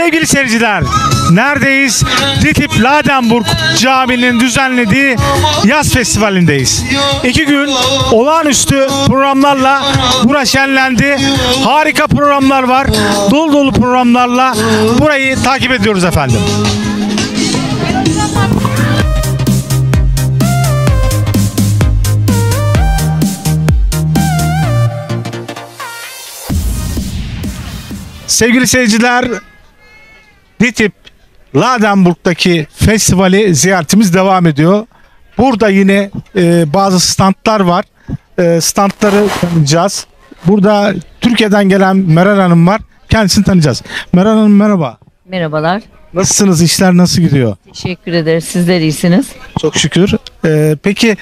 Sevgili seyirciler, neredeyiz? Ditip Ladenburg Camii'nin düzenlediği yaz festivalindeyiz. 2 gün olağanüstü programlarla burası şenlendi. Harika programlar var. Dolu dolu programlarla burayı takip ediyoruz efendim. Sevgili seyirciler, Ditip Ladenburg'daki festivali ziyaretimiz devam ediyor. Burada yine bazı standlar var. Standları tanıyacağız. Burada Türkiye'den gelen Meral Hanım var. Kendisini tanıyacağız. Meral Hanım merhaba. Merhabalar. Nasılsınız? İşler nasıl gidiyor? Teşekkür ederiz. Sizler iyisiniz. Çok şükür. Peki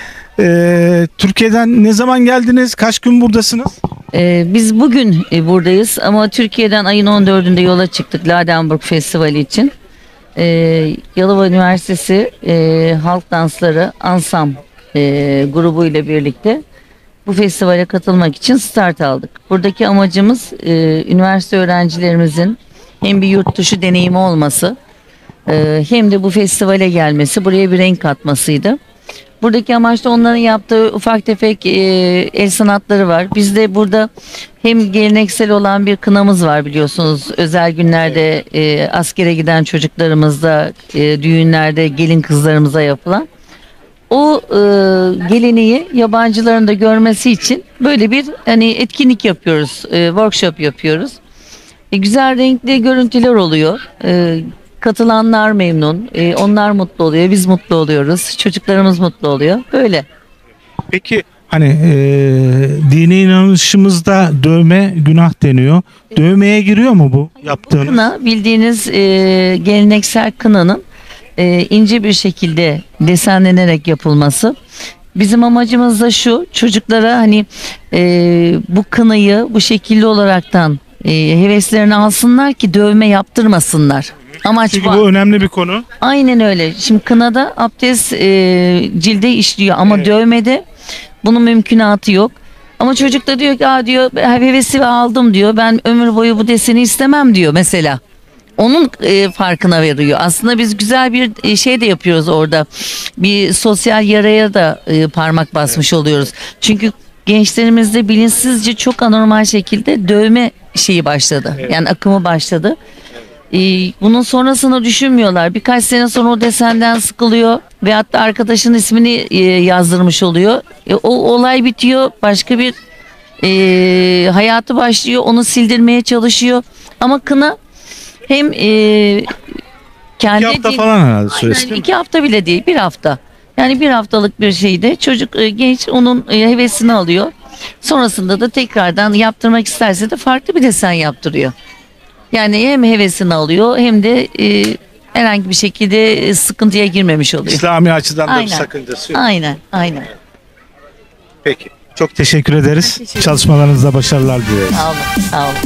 Türkiye'den ne zaman geldiniz? Kaç gün buradasınız? Biz bugün buradayız ama Türkiye'den ayın 14'ünde yola çıktık Ladenburg Festivali için. Yalova Üniversitesi Halk Dansları Ansam grubu ile birlikte bu festivale katılmak için start aldık. Buradaki amacımız üniversite öğrencilerimizin hem bir yurt dışı deneyimi olması hem de bu festivale gelmesi, buraya bir renk katmasıydı. Buradaki amaç da onların yaptığı ufak tefek el sanatları var. Bizde burada hem geleneksel olan bir kınamız var biliyorsunuz. Özel günlerde askere giden çocuklarımızda, düğünlerde gelin kızlarımıza yapılan. O geleneği yabancıların da görmesi için böyle bir hani etkinlik yapıyoruz, workshop yapıyoruz. Güzel renkli görüntüler oluyor. Katılanlar memnun, onlar mutlu oluyor, biz mutlu oluyoruz, çocuklarımız mutlu oluyor. Böyle. Peki hani dini inanışımızda dövme günah deniyor. Dövmeye giriyor mu bu yaptığınız? Kına bildiğiniz geleneksel kınanın ince bir şekilde desenlenerek yapılması. Bizim amacımız da şu, çocuklara hani bu kınayı bu şekilli olaraktan heveslerini alsınlar ki dövme yaptırmasınlar. Amaç Çünkü bu. bu önemli bir konu. Aynen öyle. Şimdi kınada abdest cilde işliyor ama Evet. dövmede bunun mümkünatı yok. Ama çocuk da diyor ki diyor hevesi aldım diyor. Ben ömür boyu bu deseni istemem diyor mesela. Onun farkına veriyor. Aslında biz güzel bir şey de yapıyoruz orada. Bir sosyal yaraya da parmak basmış oluyoruz. Çünkü gençlerimizde bilinçsizce çok anormal şekilde dövme şeyi başladı. Evet. Yani akımı başladı. Bunun sonrasını düşünmüyorlar. Birkaç sene sonra o desenden sıkılıyor ve hatta arkadaşının ismini yazdırmış oluyor. O olay bitiyor. Başka bir hayatı başlıyor. Onu sildirmeye çalışıyor. Ama kına hem kendi 2 hafta falan herhalde süresi. Aynen, 2 hafta bile değil, 1 hafta. Yani 1 haftalık bir şeyde çocuk genç onun hevesini alıyor. Sonrasında da tekrardan yaptırmak isterse de farklı bir desen yaptırıyor. Yani hem hevesini alıyor hem de herhangi bir şekilde sıkıntıya girmemiş oluyor. İslami açıdan da bir Aynen. sakıncası yok. Aynen. Peki. Çok teşekkür ederiz. Çalışmalarınızda başarılar dileriz. Sağ olun.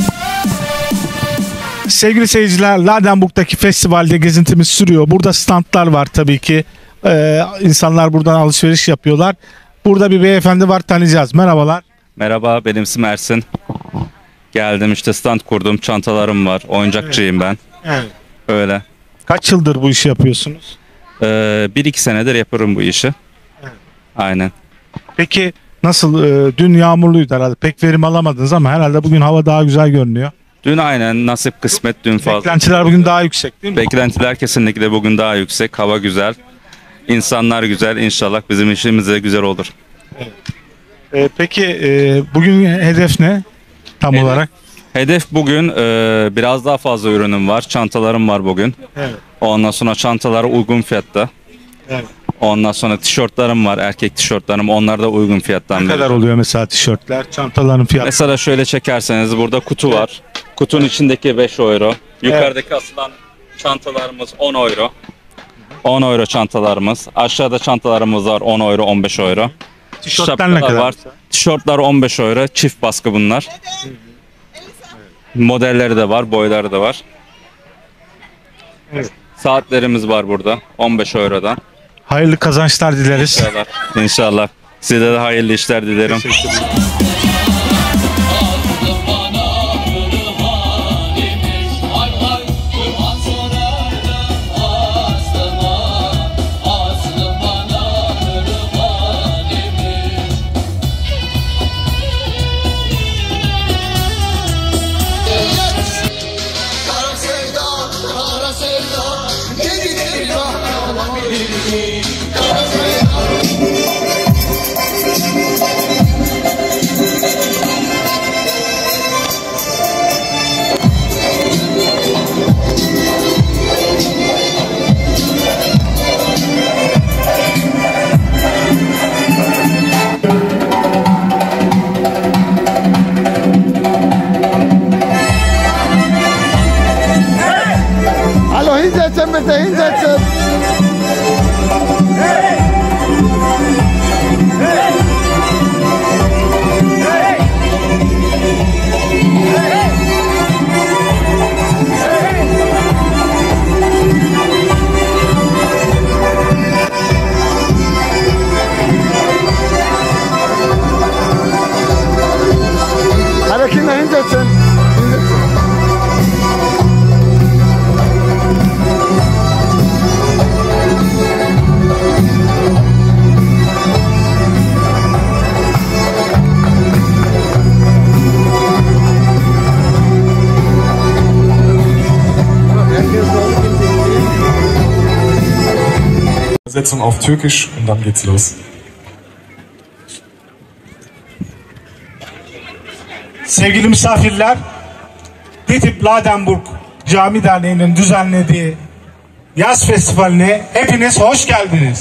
Sevgili seyirciler, Ladenburg'daki festivalde gezintimiz sürüyor. Burada standlar var tabii ki. İnsanlar buradan alışveriş yapıyorlar. Burada bir beyefendi var, tanıyacağız. Merhabalar. Merhaba, benim ismim Ersin. Geldim işte stand kurdum, çantalarım var, oyuncakçıyım ben. Evet. Öyle. Kaç yıldır bu işi yapıyorsunuz? 1-2 senedir yapıyorum bu işi. Evet. Aynen. Peki nasıl? Dün yağmurluydu herhalde. Pek verim alamadınız ama herhalde bugün hava daha güzel görünüyor. Dün aynen nasip kısmet dün fazla. Beklentiler bugün daha yüksek değil mi? Beklentiler kesinlikle bugün daha yüksek, hava güzel. İnsanlar güzel, inşallah bizim işimiz de güzel olur. Peki bugün hedef ne tam Hedef- olarak? Hedef bugün biraz daha fazla ürünüm var, çantalarım var bugün. Evet. Ondan sonra çantalar uygun fiyatta. Evet. Ondan sonra tişörtlerim var, erkek tişörtlerim, onlar da uygun fiyattan. Ne kadar veriyorum. oluyor mesela tişörtler, çantaların fiyatı? Mesela şöyle çekerseniz burada kutu var. Kutunun içindeki 5 euro. Yukarıdaki asılan çantalarımız 10 euro. 10 euro çantalarımız. Aşağıda çantalarımız var 10 euro, 15 euro. Tişörtler ne Şapkalar kadar? var. Tişörtler 15 euro. Çift baskı bunlar. Modelleri de var, boyları da var. Evet. Saatlerimiz var burada 15 eurodan. Hayırlı kazançlar dileriz. İnşallah. İnşallah. Size de hayırlı işler dilerim. Hallo, hinsetzen bitte, hinsetzen. Alle Kinder hinsetzen. Übersetzung auf Türkisch und dann geht's los. Sevgili misafirler, DİTİB Ladenburg Cami Derneği'nin düzenlediği yaz festivaline hepiniz hoş geldiniz.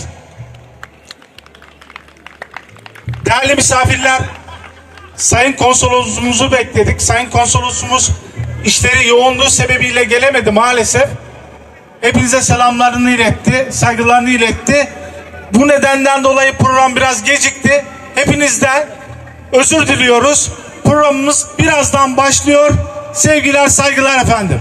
Değerli misafirler, Sayın Konsolosumuzu bekledik. Sayın Konsolosumuz işleri yoğunluğu sebebiyle gelemedi maalesef. Hepinize selamlarını iletti, saygılarını iletti. Bu nedenden dolayı program biraz gecikti. Hepinizden özür diliyoruz. Programımız birazdan başlıyor. Sevgiler, saygılar efendim.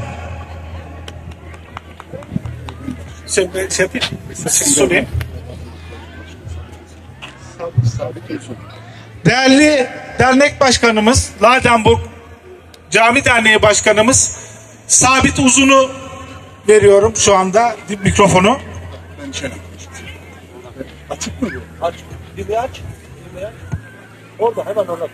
Değerli dernek başkanımız, Ladenburg Cami Derneği Başkanımız Sabit Uzun'u veriyorum şu anda mikrofonu. Açık mı bu? Aç. Dili aç. Dili aç. Orada hemen orada.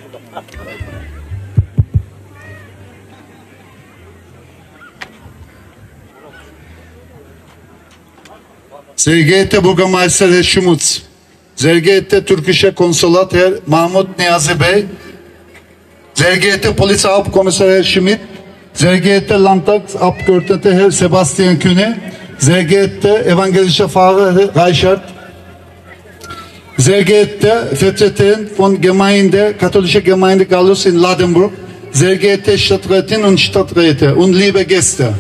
Sehr geehrter Bürgermeister Herr Schmutz, sehr geehrter türkischer Konsulat Herr Mahmut Niyazi Bey, sehr geehrter Polizeihauptkommissar Herr Schmidt, sehr geehrter Landtagsabgeordneter Herr Sebastian Kühne, sehr geehrter evangelischer Pfarrer Herr Reichert, sehr geehrter Vertreter von Gemeinde, katholische Gemeinde Gallus in Ladenburg, sehr geehrte Stadträtinnen und Stadträte und liebe Gäste.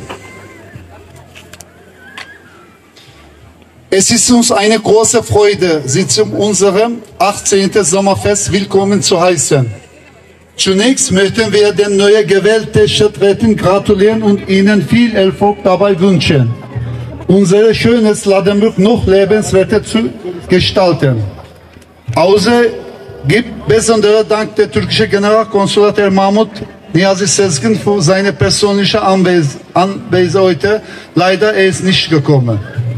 Es ist uns eine große Freude, Sie zu unserem 18. Sommerfest willkommen zu heißen. Zunächst möchten wir den neu gewählten Stadträten gratulieren und ihnen viel Erfolg dabei wünschen, unser schönes Ladenburg noch lebenswerter zu gestalten. Außer gibt besonderer Dank der türkische Generalkonsulat Herr Mahmut Niyazi Sezgin für seine persönliche Anwesenheit heute. Leider er ist nicht gekommen.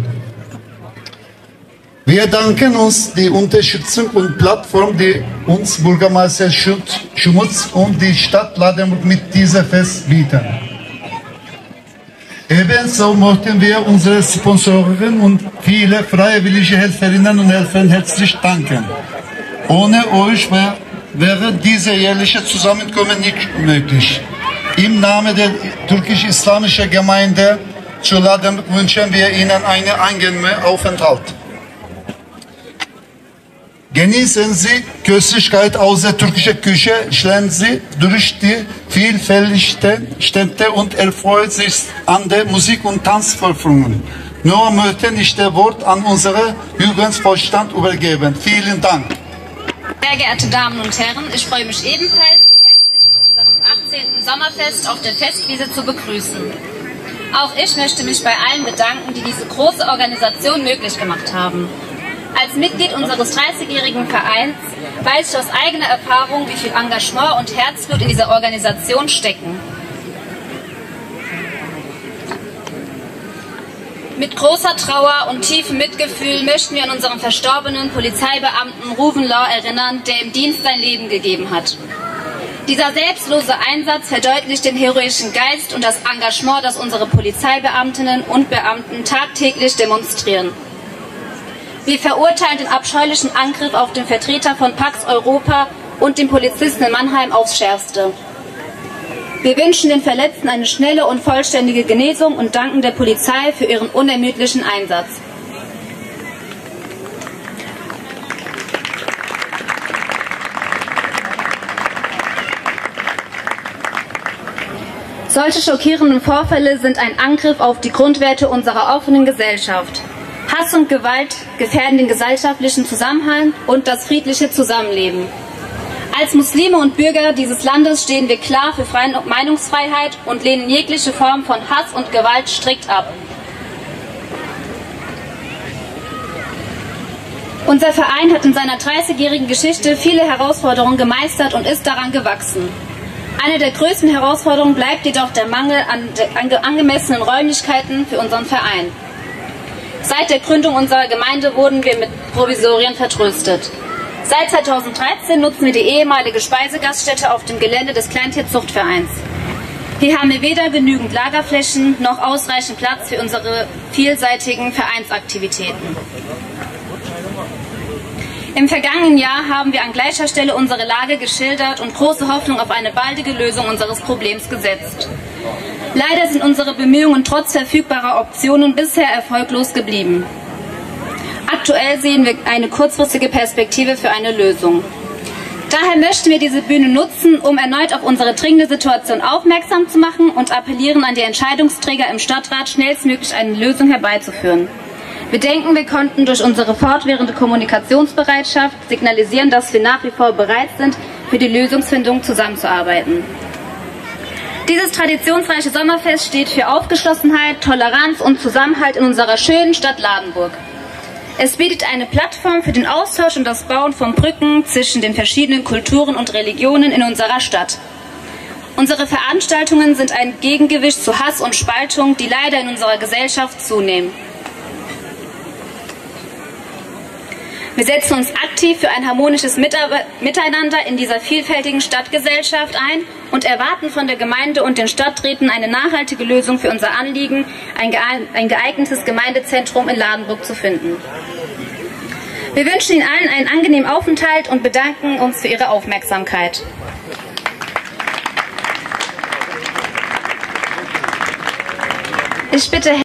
Wir danken uns die Unterstützung und Plattform, die uns Bürgermeister Schmutz und die Stadt Ladenburg mit dieser Fest bieten. Ebenso möchten wir unsere Sponsoren und viele freiwillige Helferinnen und Helfer herzlich danken. Ohne euch wäre diese jährliche Zusammenkommen nicht möglich. Im Namen der türkisch-islamischen Gemeinde zu Ladenburg wünschen wir Ihnen einen angenehmen Aufenthalt. Genießen Sie Köstlichkeit aus der türkischen Küche, schlen Sie durch die vielfältigen Städte und erfreuen sich an der Musik- und Tanzverführungen. Nur möchte ich das Wort an unseren Jugendvorstand übergeben. Vielen Dank. Sehr geehrte Damen und Herren, ich freue mich ebenfalls, Sie herzlich zu unserem 18. Sommerfest auf der Festwiese zu begrüßen. Auch ich möchte mich bei allen bedanken, die diese große Organisation möglich gemacht haben. Als Mitglied unseres 30-jährigen Vereins weiß ich aus eigener Erfahrung, wie viel Engagement und Herzblut in dieser Organisation stecken. Mit großer Trauer und tiefem Mitgefühl möchten wir an unseren verstorbenen Polizeibeamten Ruven Law erinnern, der im Dienst sein Leben gegeben hat. Dieser selbstlose Einsatz verdeutlicht den heroischen Geist und das Engagement, das unsere Polizeibeamtinnen und Beamten tagtäglich demonstrieren. Wir verurteilen den abscheulichen Angriff auf den Vertreter von Pax Europa und den Polizisten in Mannheim aufs Schärfste. Wir wünschen den Verletzten eine schnelle und vollständige Genesung und danken der Polizei für ihren unermüdlichen Einsatz. Solche schockierenden Vorfälle sind ein Angriff auf die Grundwerte unserer offenen Gesellschaft. Hass und Gewalt gefährden den gesellschaftlichen Zusammenhalt und das friedliche Zusammenleben. Als Muslime und Bürger dieses Landes stehen wir klar für Meinungsfreiheit und lehnen jegliche Form von Hass und Gewalt strikt ab. Unser Verein hat in seiner 30-jährigen Geschichte viele Herausforderungen gemeistert und ist daran gewachsen. Eine der größten Herausforderungen bleibt jedoch der Mangel an angemessenen Räumlichkeiten für unseren Verein. Seit der Gründung unserer Gemeinde wurden wir mit Provisorien vertröstet. Seit 2013 nutzen wir die ehemalige Speisegaststätte auf dem Gelände des Kleintierzuchtvereins. Hier haben wir weder genügend Lagerflächen noch ausreichend Platz für unsere vielseitigen Vereinsaktivitäten. Im vergangenen Jahr haben wir an gleicher Stelle unsere Lage geschildert und große Hoffnung auf eine baldige Lösung unseres Problems gesetzt. Leider sind unsere Bemühungen trotz verfügbarer Optionen bisher erfolglos geblieben. Aktuell sehen wir eine kurzfristige Perspektive für eine Lösung. Daher möchten wir diese Bühne nutzen, um erneut auf unsere dringende Situation aufmerksam zu machen und appellieren an die Entscheidungsträger im Stadtrat, schnellstmöglich eine Lösung herbeizuführen. Wir denken, wir konnten durch unsere fortwährende Kommunikationsbereitschaft signalisieren, dass wir nach wie vor bereit sind, für die Lösungsfindung zusammenzuarbeiten. Dieses traditionsreiche Sommerfest steht für Aufgeschlossenheit, Toleranz und Zusammenhalt in unserer schönen Stadt Ladenburg. Es bietet eine Plattform für den Austausch und das Bauen von Brücken zwischen den verschiedenen Kulturen und Religionen in unserer Stadt. Unsere Veranstaltungen sind ein Gegengewicht zu Hass und Spaltung, die leider in unserer Gesellschaft zunehmen. Wir setzen uns aktiv für ein harmonisches Miteinander in dieser vielfältigen Stadtgesellschaft ein und erwarten von der Gemeinde und den Stadträten eine nachhaltige Lösung für unser Anliegen, ein geeignetes Gemeindezentrum in Ladenburg zu finden. Wir wünschen Ihnen allen einen angenehmen Aufenthalt und bedanken uns für Ihre Aufmerksamkeit. Ich bitte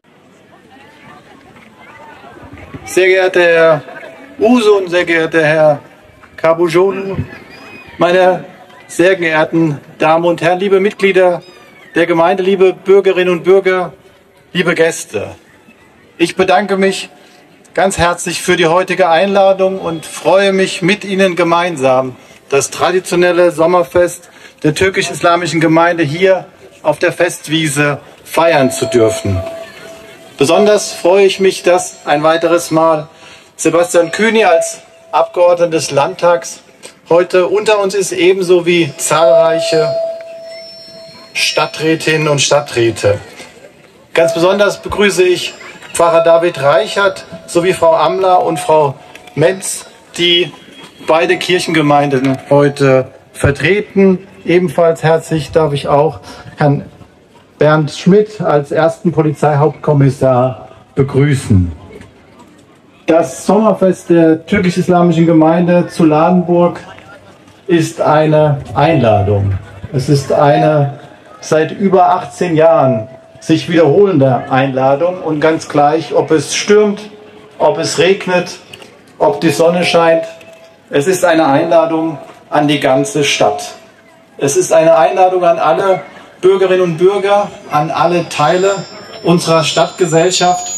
Sehr geehrter Herr Usun, sehr geehrter Herr Kabujolu, meine sehr geehrten Damen und Herren, liebe Mitglieder der Gemeinde, liebe Bürgerinnen und Bürger, liebe Gäste. Ich bedanke mich ganz herzlich für die heutige Einladung und freue mich mit Ihnen gemeinsam das traditionelle Sommerfest der türkisch-islamischen Gemeinde hier auf der Festwiese feiern zu dürfen. Besonders freue ich mich, dass ein weiteres Mal Sebastian Kühni als Abgeordneter des Landtags heute unter uns ist, ebenso wie zahlreiche Stadträtinnen und Stadträte. Ganz besonders begrüße ich Pfarrer David Reichert sowie Frau Amler und Frau Metz, die beide Kirchengemeinden heute vertreten. Ebenfalls herzlich darf ich auch Herrn Bernd Schmidt als ersten Polizeihauptkommissar begrüßen. Das Sommerfest der türkisch-islamischen Gemeinde zu Ladenburg ist eine Einladung. Es ist eine seit über 18 Jahren sich wiederholende Einladung und ganz gleich, ob es stürmt, ob es regnet, ob die Sonne scheint. Es ist eine Einladung an die ganze Stadt. Es ist eine Einladung an alle Bürgerinnen und Bürger, an alle Teile unserer Stadtgesellschaft,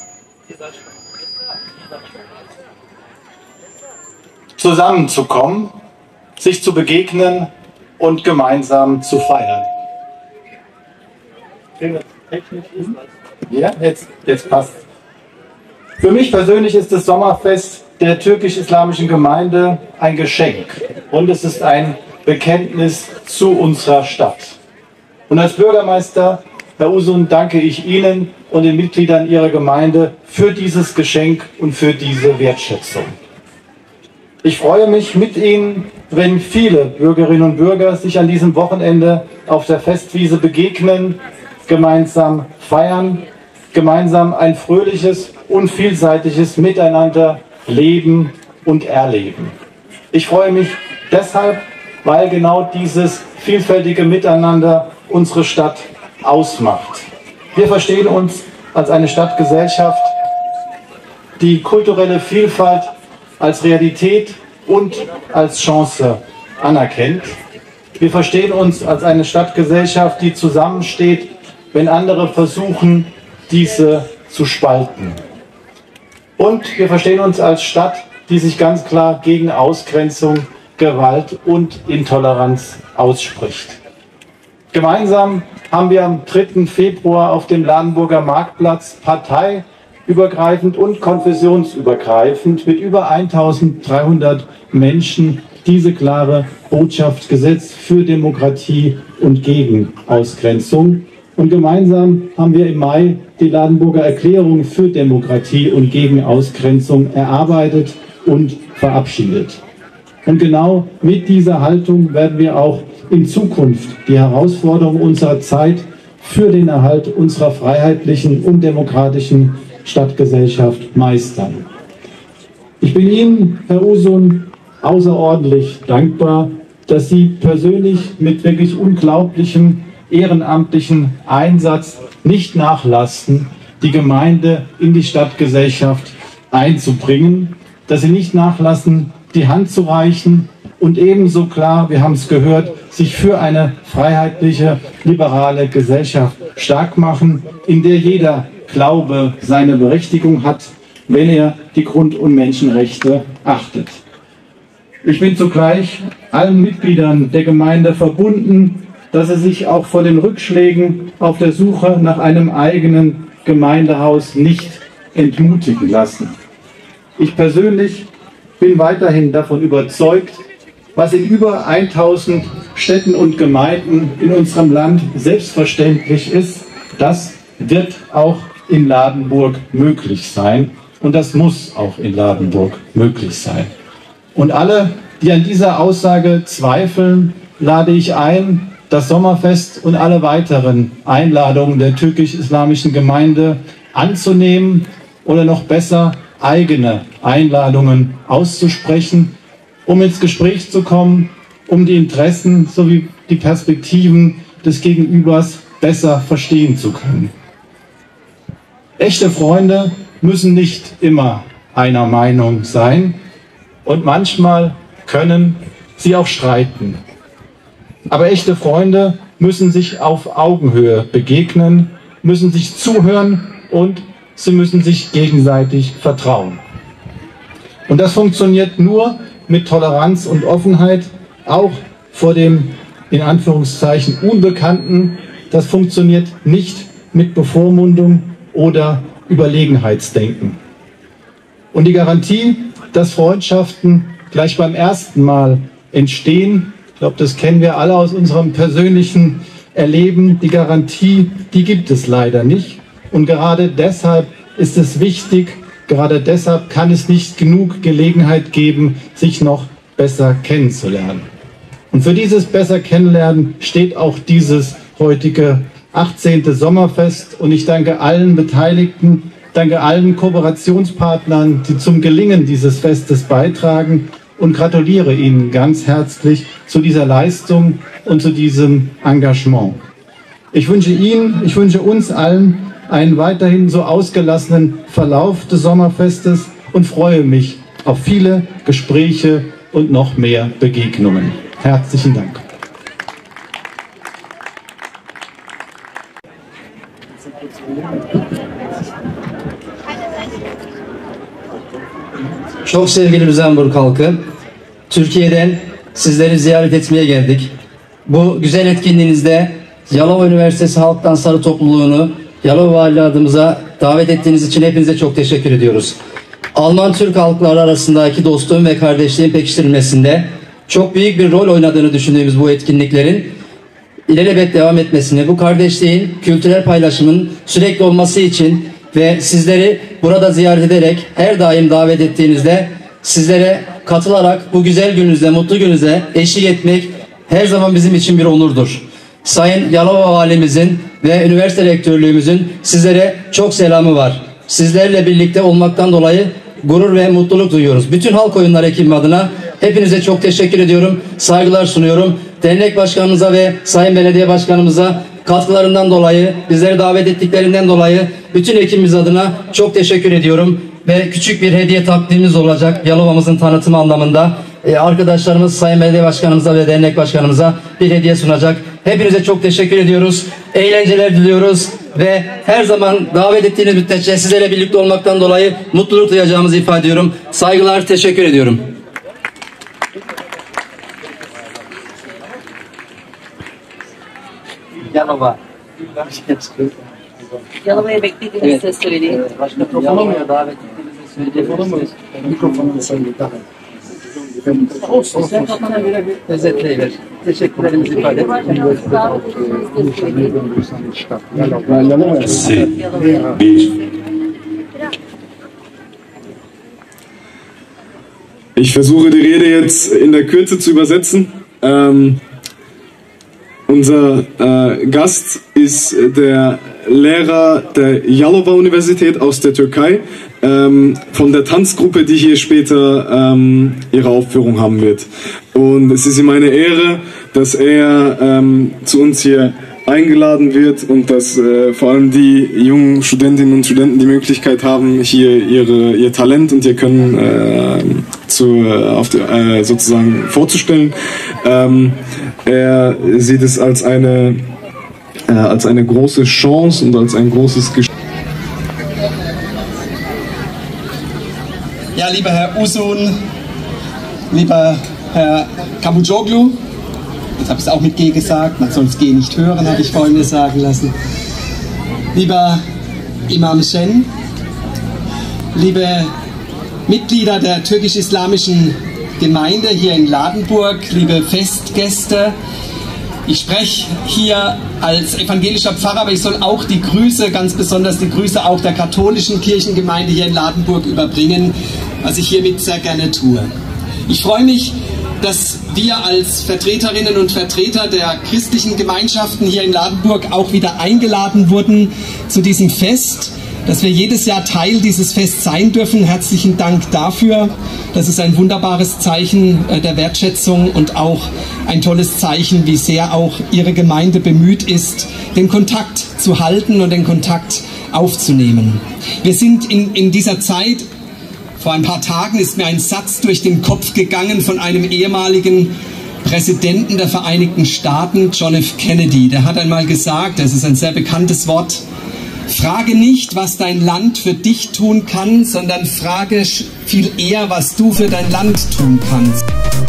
zusammenzukommen, sich zu begegnen und gemeinsam zu feiern. Ja, jetzt passt. Für mich persönlich ist das Sommerfest der türkisch-islamischen Gemeinde ein Geschenk und es ist ein Bekenntnis zu unserer Stadt. Und als Bürgermeister, Herr Usun, danke ich Ihnen und den Mitgliedern Ihrer Gemeinde für dieses Geschenk und für diese Wertschätzung. Ich freue mich mit Ihnen, wenn viele Bürgerinnen und Bürger sich an diesem Wochenende auf der Festwiese begegnen, gemeinsam feiern, gemeinsam ein fröhliches und vielseitiges Miteinander leben und erleben. Ich freue mich deshalb, weil genau dieses vielfältige Miteinander unsere Stadt ausmacht. Wir verstehen uns als eine Stadtgesellschaft, die kulturelle Vielfalt als Realität und als Chance anerkennt. Wir verstehen uns als eine Stadtgesellschaft, die zusammensteht, wenn andere versuchen, diese zu spalten. Und wir verstehen uns als Stadt, die sich ganz klar gegen Ausgrenzung, Gewalt und Intoleranz ausspricht. Gemeinsam haben wir am 3. Februar auf dem Ladenburger Marktplatz parteiübergreifend und konfessionsübergreifend mit über 1300 Menschen diese klare Botschaft gesetzt für Demokratie und gegen Ausgrenzung. Und gemeinsam haben wir im Mai die Ladenburger Erklärung für Demokratie und gegen Ausgrenzung erarbeitet und verabschiedet. Und genau mit dieser Haltung werden wir auch in Zukunft die Herausforderungen unserer Zeit für den Erhalt unserer freiheitlichen und demokratischen Stadtgesellschaft meistern. Ich bin Ihnen, Herr Uzun, außerordentlich dankbar, dass Sie persönlich mit wirklich unglaublichem ehrenamtlichen Einsatz nicht nachlassen, die Gemeinde in die Stadtgesellschaft einzubringen, dass Sie nicht nachlassen, die Hand zu reichen und ebenso klar, wir haben es gehört, sich für eine freiheitliche, liberale Gesellschaft stark machen, in der jeder Glaube seine Berechtigung hat, wenn er die Grund- und Menschenrechte achtet. Ich bin zugleich allen Mitgliedern der Gemeinde verbunden, dass sie sich auch vor den Rückschlägen auf der Suche nach einem eigenen Gemeindehaus nicht entmutigen lassen. Ich persönlich bin weiterhin davon überzeugt, was in über 1000 Städten und Gemeinden in unserem Land selbstverständlich ist, das wird auch in Ladenburg möglich sein und das muss auch in Ladenburg möglich sein. Und alle, die an dieser Aussage zweifeln, lade ich ein, das Sommerfest und alle weiteren Einladungen der türkisch-islamischen Gemeinde anzunehmen oder noch besser eigene Einladungen auszusprechen, um ins Gespräch zu kommen, um die Interessen sowie die Perspektiven des Gegenübers besser verstehen zu können. Echte Freunde müssen nicht immer einer Meinung sein und manchmal können sie auch streiten. Aber echte Freunde müssen sich auf Augenhöhe begegnen, müssen sich zuhören und sie müssen sich gegenseitig vertrauen. Und das funktioniert nur mit Toleranz und Offenheit, auch vor dem, in Anführungszeichen, Unbekannten. Das funktioniert nicht mit Bevormundung oder Überlegenheitsdenken. Und die Garantie, dass Freundschaften gleich beim ersten Mal entstehen, ich glaube, das kennen wir alle aus unserem persönlichen Erleben, die Garantie, die gibt es leider nicht. Und gerade deshalb ist es wichtig, gerade deshalb kann es nicht genug Gelegenheit geben, sich noch besser kennenzulernen. Und für dieses besser Kennenlernen steht auch dieses heutige 18. Sommerfest. Und ich danke allen Beteiligten, danke allen Kooperationspartnern, die zum Gelingen dieses Festes beitragen und gratuliere Ihnen ganz herzlich zu dieser Leistung und zu diesem Engagement. Ich wünsche Ihnen, ich wünsche uns allen einen weiterhin so ausgelassenen Verlauf des Sommerfestes und freue mich auf viele Gespräche und noch mehr Begegnungen. Herzlichen Dank. Çok sevgili Lüzemburg halkı, Türkiye'den sizleri ziyaret etmeye geldik. Bu güzel etkinliğinizde Yalova Üniversitesi Halk Dansları Topluluğunu Yalova Valiliği adımıza davet ettiğiniz için hepinize çok teşekkür ediyoruz. Alman-Türk halkları arasındaki dostluğun ve kardeşliğin pekiştirilmesinde çok büyük bir rol oynadığını düşündüğümüz bu etkinliklerin ilelebet devam etmesini, bu kardeşliğin, kültürel paylaşımın sürekli olması için ve sizleri burada ziyaret ederek her daim davet ettiğinizde sizlere katılarak bu güzel gününüzde, mutlu gününüze eşlik etmek her zaman bizim için bir onurdur. Sayın Yalova Valimizin ve üniversite rektörlüğümüzün sizlere çok selamı var. Sizlerle birlikte olmaktan dolayı gurur ve mutluluk duyuyoruz. Bütün halk oyunları ekibi adına hepinize çok teşekkür ediyorum. Saygılar sunuyorum. Dernek başkanımıza ve sayın belediye başkanımıza katkılarından dolayı, bizleri davet ettiklerinden dolayı bütün ekibimiz adına çok teşekkür ediyorum. Ve küçük bir hediye takdimimiz olacak Yalova'mızın tanıtımı anlamında. Arkadaşlarımız sayın belediye başkanımıza ve dernek başkanımıza bir hediye sunacak. Hepinize çok teşekkür ediyoruz. Eğlenceler diliyoruz ve her zaman davet ettiğiniz müddetçe sizlerle birlikte olmaktan dolayı mutluluk duyacağımızı ifade ediyorum. Saygılar, teşekkür ediyorum. Yalova. Yalova'ya beklediğinizi size söyleyin. Yalova'ya davet ettiğinizi söyleyeyim. Olsun. Sen kafana göre bir özetleyiver. Teşekkürlerimizi ifade edelim. Ich versuche die Rede jetzt in der Kürze zu übersetzen. Unser Gast ist der Lehrer der Yalova-Universität aus der Türkei, von der Tanzgruppe, die hier später ihre Aufführung haben wird. Und es ist ihm eine Ehre, dass er zu uns hier eingeladen wird und dass vor allem die jungen Studentinnen und Studenten die Möglichkeit haben, hier ihr Talent und ihr Können sozusagen vorzustellen. Er sieht es als eine große Chance und als ein großes Geschenk. Ja, lieber Herr Uzun, lieber Herr Cavusoglu, jetzt habe ich es auch mit G gesagt, man soll es G nicht hören, habe ich vorhin mir sagen lassen. Lieber Imam Shen, liebe Mitglieder der türkisch-islamischen Gemeinde hier in Ladenburg, liebe Festgäste, ich spreche hier als evangelischer Pfarrer, aber ich soll auch die Grüße, ganz besonders die Grüße auch der katholischen Kirchengemeinde hier in Ladenburg überbringen, was ich hiermit sehr gerne tue. Ich freue mich, dass wir als Vertreterinnen und Vertreter der christlichen Gemeinschaften hier in Ladenburg auch wieder eingeladen wurden zu diesem Fest, dass wir jedes Jahr Teil dieses Fests sein dürfen. Herzlichen Dank dafür. Das ist ein wunderbares Zeichen der Wertschätzung und auch ein tolles Zeichen, wie sehr auch Ihre Gemeinde bemüht ist, den Kontakt zu halten und den Kontakt aufzunehmen. Wir sind in dieser Zeit, vor ein paar Tagen ist mir ein Satz durch den Kopf gegangen von einem ehemaligen Präsidenten der Vereinigten Staaten, John F. Kennedy. Der hat einmal gesagt, das ist ein sehr bekanntes Wort: Frage nicht, was dein Land für dich tun kann, sondern frage viel eher, was du für dein Land tun kannst.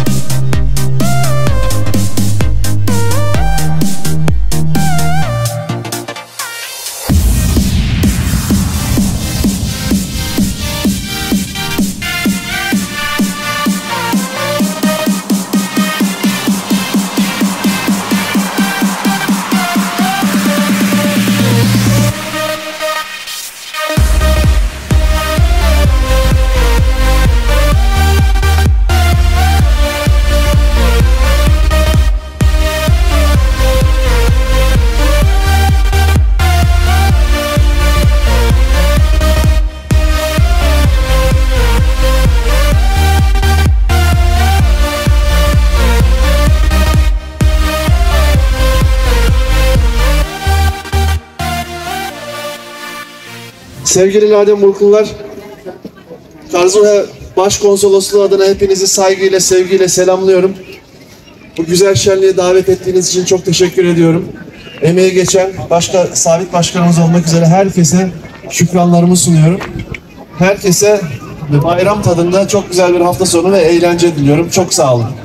Sevgili Ladenburglular, Karlsruhe Başkonsolosluğu adına hepinizi saygıyla, sevgiyle selamlıyorum. Bu güzel şenliğe davet ettiğiniz için çok teşekkür ediyorum. Emeği geçen başka sabit başkanımız olmak üzere herkese şükranlarımı sunuyorum. Herkese bayram tadında çok güzel bir hafta sonu ve eğlence diliyorum. Çok sağ olun.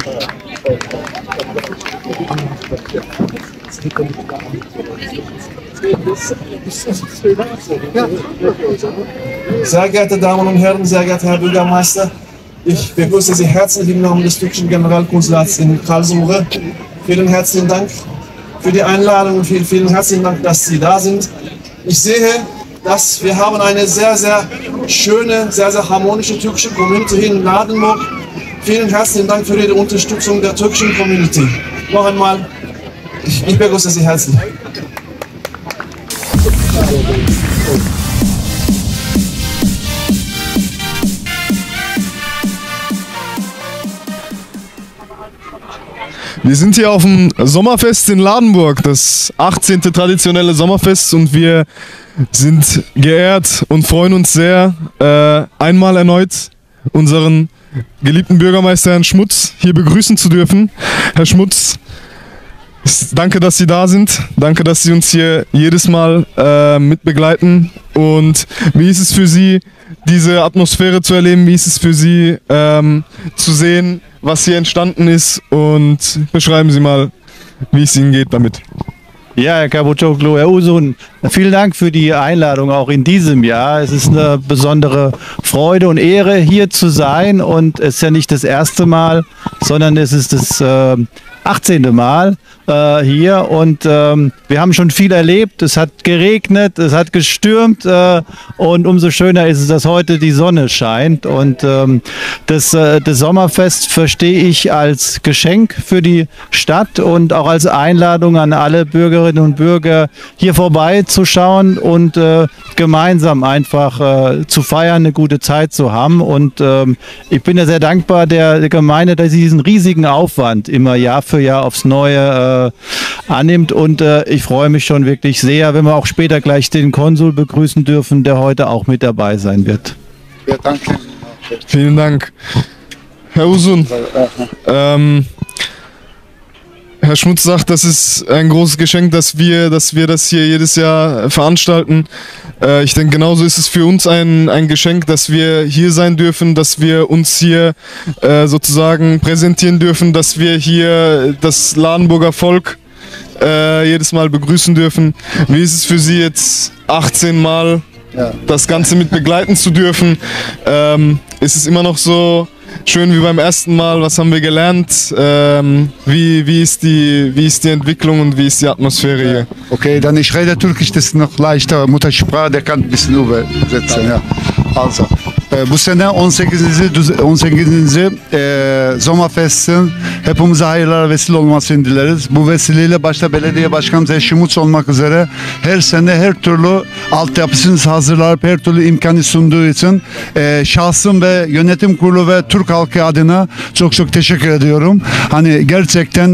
Sehr geehrte Damen und Herren, sehr geehrter Herr Bürgermeister, ich begrüße Sie herzlich im Namen des türkischen Generalkonsulats in Karlsruhe. Vielen herzlichen Dank für die Einladung und vielen herzlichen Dank, dass Sie da sind. Ich sehe, dass wir haben eine sehr, sehr schöne, sehr, sehr harmonische türkische Community hier in Ladenburg. Vielen herzlichen Dank für die Unterstützung der türkischen Community. Noch einmal, ich begrüße Sie herzlich. Wir sind hier auf dem Sommerfest in Ladenburg, das 18. traditionelle Sommerfest, und wir sind geehrt und freuen uns sehr, einmal erneut unseren geliebten Bürgermeister Herrn Schmutz hier begrüßen zu dürfen. Herr Schmutz, danke, dass Sie da sind. Danke, dass Sie uns hier jedes Mal mitbegleiten. Und wie ist es für Sie, diese Atmosphäre zu erleben? Wie ist es für Sie, zu sehen, was hier entstanden ist? Und beschreiben Sie mal, wie es Ihnen geht damit. Ja, Herr Cavusoglu, Herr Uzun, vielen Dank für die Einladung auch in diesem Jahr. Es ist eine besondere Freude und Ehre, hier zu sein. Und es ist ja nicht das erste Mal, sondern es ist das 18. Mal hier. Und wir haben schon viel erlebt. Es hat geregnet, es hat gestürmt. Und umso schöner ist es, dass heute die Sonne scheint. Und das Sommerfest verstehe ich als Geschenk für die Stadt und auch als Einladung an alle Bürgerinnen und Bürger, hier vorbeizuschauen und gemeinsam einfach zu feiern, eine gute Zeit zu haben. Und ich bin ja sehr dankbar der Gemeinde, dass sie diesen riesigen Aufwand immer Jahr für Jahr aufs Neue annimmt. Und ich freue mich schon wirklich sehr, wenn wir auch später gleich den Konsul begrüßen dürfen, der heute auch mit dabei sein wird. Ja, danke. Vielen Dank. Herr Uzun, Herr Schmutz sagt, das ist ein großes Geschenk, dass wir das hier jedes Jahr veranstalten. Ich denke, genauso ist es für uns ein Geschenk, dass wir hier sein dürfen, dass wir uns hier sozusagen präsentieren dürfen, dass wir hier das Ladenburger Volk jedes Mal begrüßen dürfen. Wie ist es für Sie jetzt 18 Mal das Ganze mit begleiten zu dürfen? Ist es immer noch so schön wie beim ersten Mal? Was haben wir gelernt? Wie ist die Entwicklung und wie ist die Atmosphäre hier? Okay, dann ich rede Türkisch, das ist noch leichter. Muttersprache, der kann ein bisschen übersetzen. Ja. Also, bu sene 18. Sommerfest'in hepimize hayırlara vesile olmasını dileriz. Bu vesileyle başta belediye başkanımız Eşimutz olmak üzere her sene her türlü altyapısını hazırlayıp her türlü imkanı sunduğu için şahsım ve yönetim kurulu ve Türk halkı adına çok teşekkür ediyorum. Hani gerçekten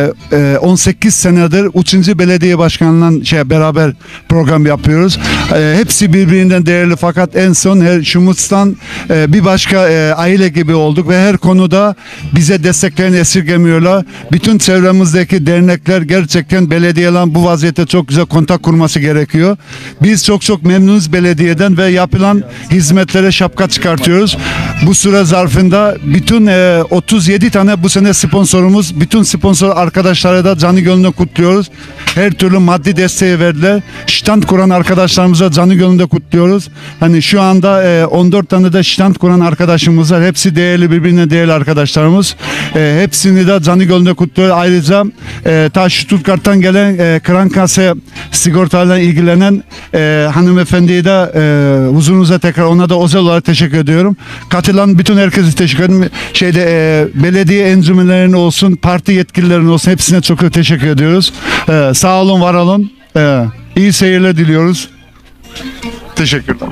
18 senedir 3. belediye başkanıyla beraber program yapıyoruz. Hepsi birbirinden değerli, fakat en son her Şumutz'tan bir başka aile gibi olduk ve her konuda bize desteklerini esirgemiyorlar. Bütün çevremizdeki dernekler gerçekten belediyeyle bu vaziyette çok güzel kontak kurması gerekiyor. Biz çok memnunuz belediyeden ve yapılan hizmetlere şapka çıkartıyoruz. Bu süre zarfında bütün 37 tane bu sene sponsorumuz, bütün sponsor arkadaşlara da canı gönülden kutluyoruz. Her türlü maddi desteği verdiler. Stand kuran arkadaşlarımıza canı gönülden kutluyoruz. Hani şu anda 14 tane de stand kuran arkadaşımız var. Hepsi değerli, birbirine değerli arkadaşlarımız. Hepsini de canı gönülden kutluyoruz. Ayrıca ta Stuttgart'tan gelen Krankenkasse sigortayla ilgilenen hanımefendiye de huzurunuza tekrar, ona da özel olarak teşekkür ediyorum. Katılan bütün herkese teşekkür ederim. Belediye encümenlerine olsun, parti yetkililerine olsun, hepsine çok teşekkür ediyoruz. Sağ olun, var olun. İyi seyirler diliyoruz. Teşekkürler.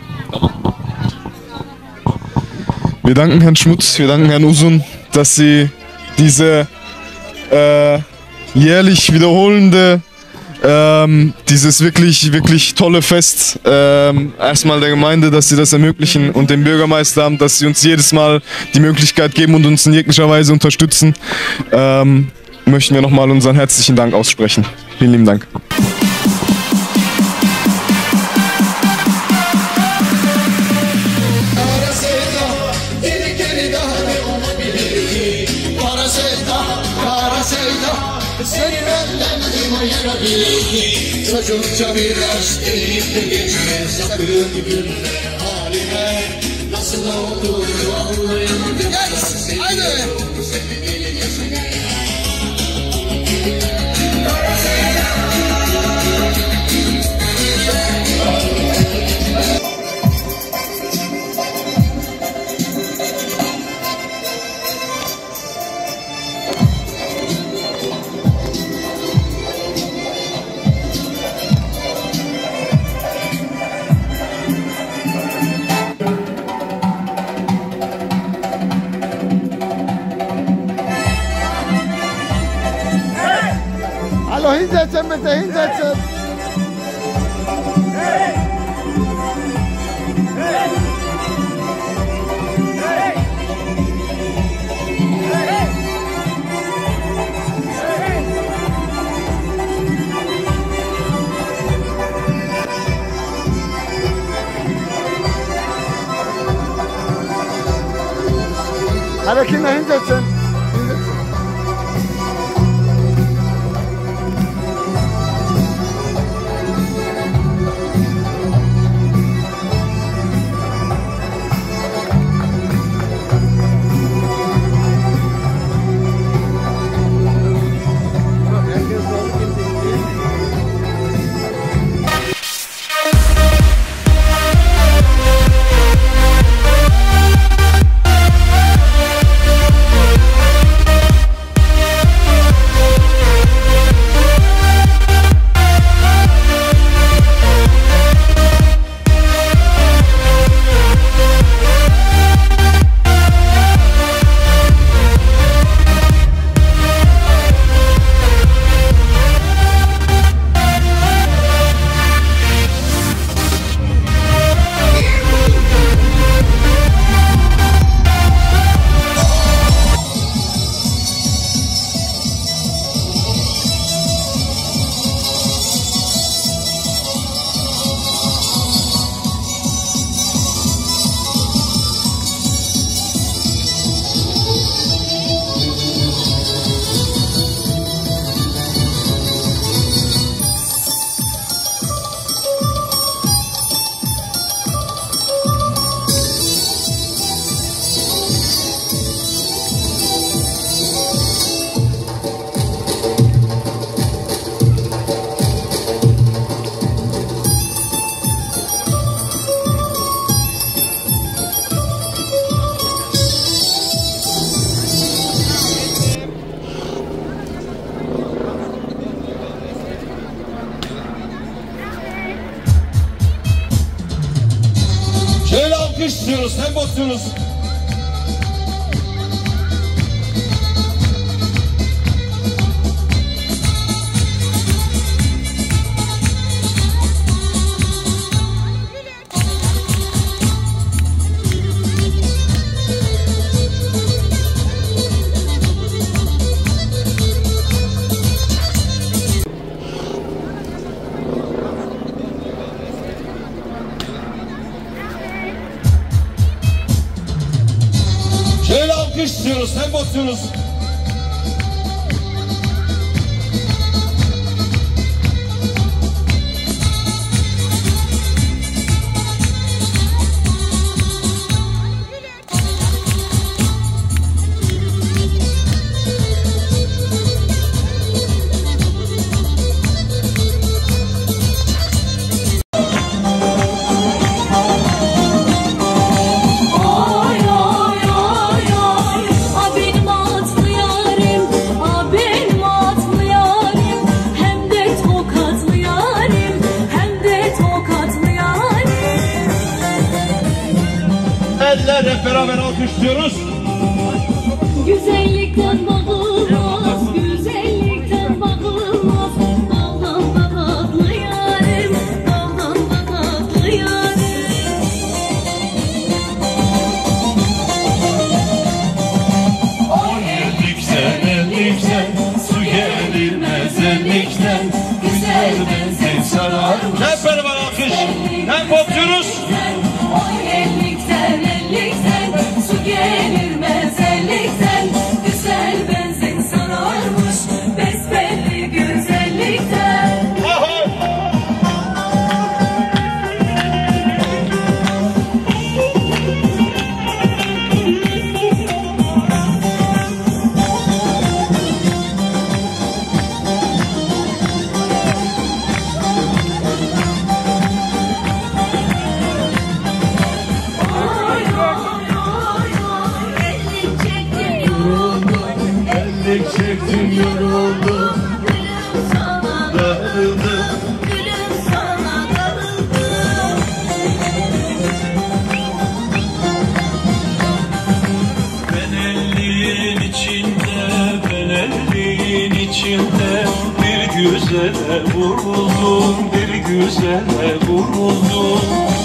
Wir danken Herrn Schmutz, wir danken Herrn Uzun, dass Sie diese jährlich wiederholende, dieses wirklich tolle Fest, erstmal der Gemeinde, dass Sie das ermöglichen, und dem Bürgermeister, dass Sie uns jedes Mal die Möglichkeit geben und uns in jeglicher Weise unterstützen, möchten wir nochmal unseren herzlichen Dank aussprechen. Vielen lieben Dank. Çocukça bir aşk deyip de geçme sakın gülme halime. Nasıl olduğunu anlayamadım. Haydi. hinsetzen, bitte hinsetzen. Alle Kinder hinsetzen. Şöyle alkış istiyoruz, tempo istiyoruz. Şöyle alkış istiyoruz, tempo istiyoruz. Eller hep beraber alkışlıyoruz. Güzellikten bakılmaz, güzellikten bakılmaz. Daldan da tatlı yarim, daldan da tatlı yarim. Ellikten, su gelir mezellikten. Güzel benzin sarar. Hep beraber alkış. Tempo atıyoruz. Su gelir mezellikten, güzel benzin sararmış, besbelli güzellikten. Ellik çektim yoruldum, Gülüm sana darıldım. Gülüm sana darıldım. Ben elliğin içinde, ben elliğin içinde bir güzel güzele vuruldum, bir güzele vuruldum.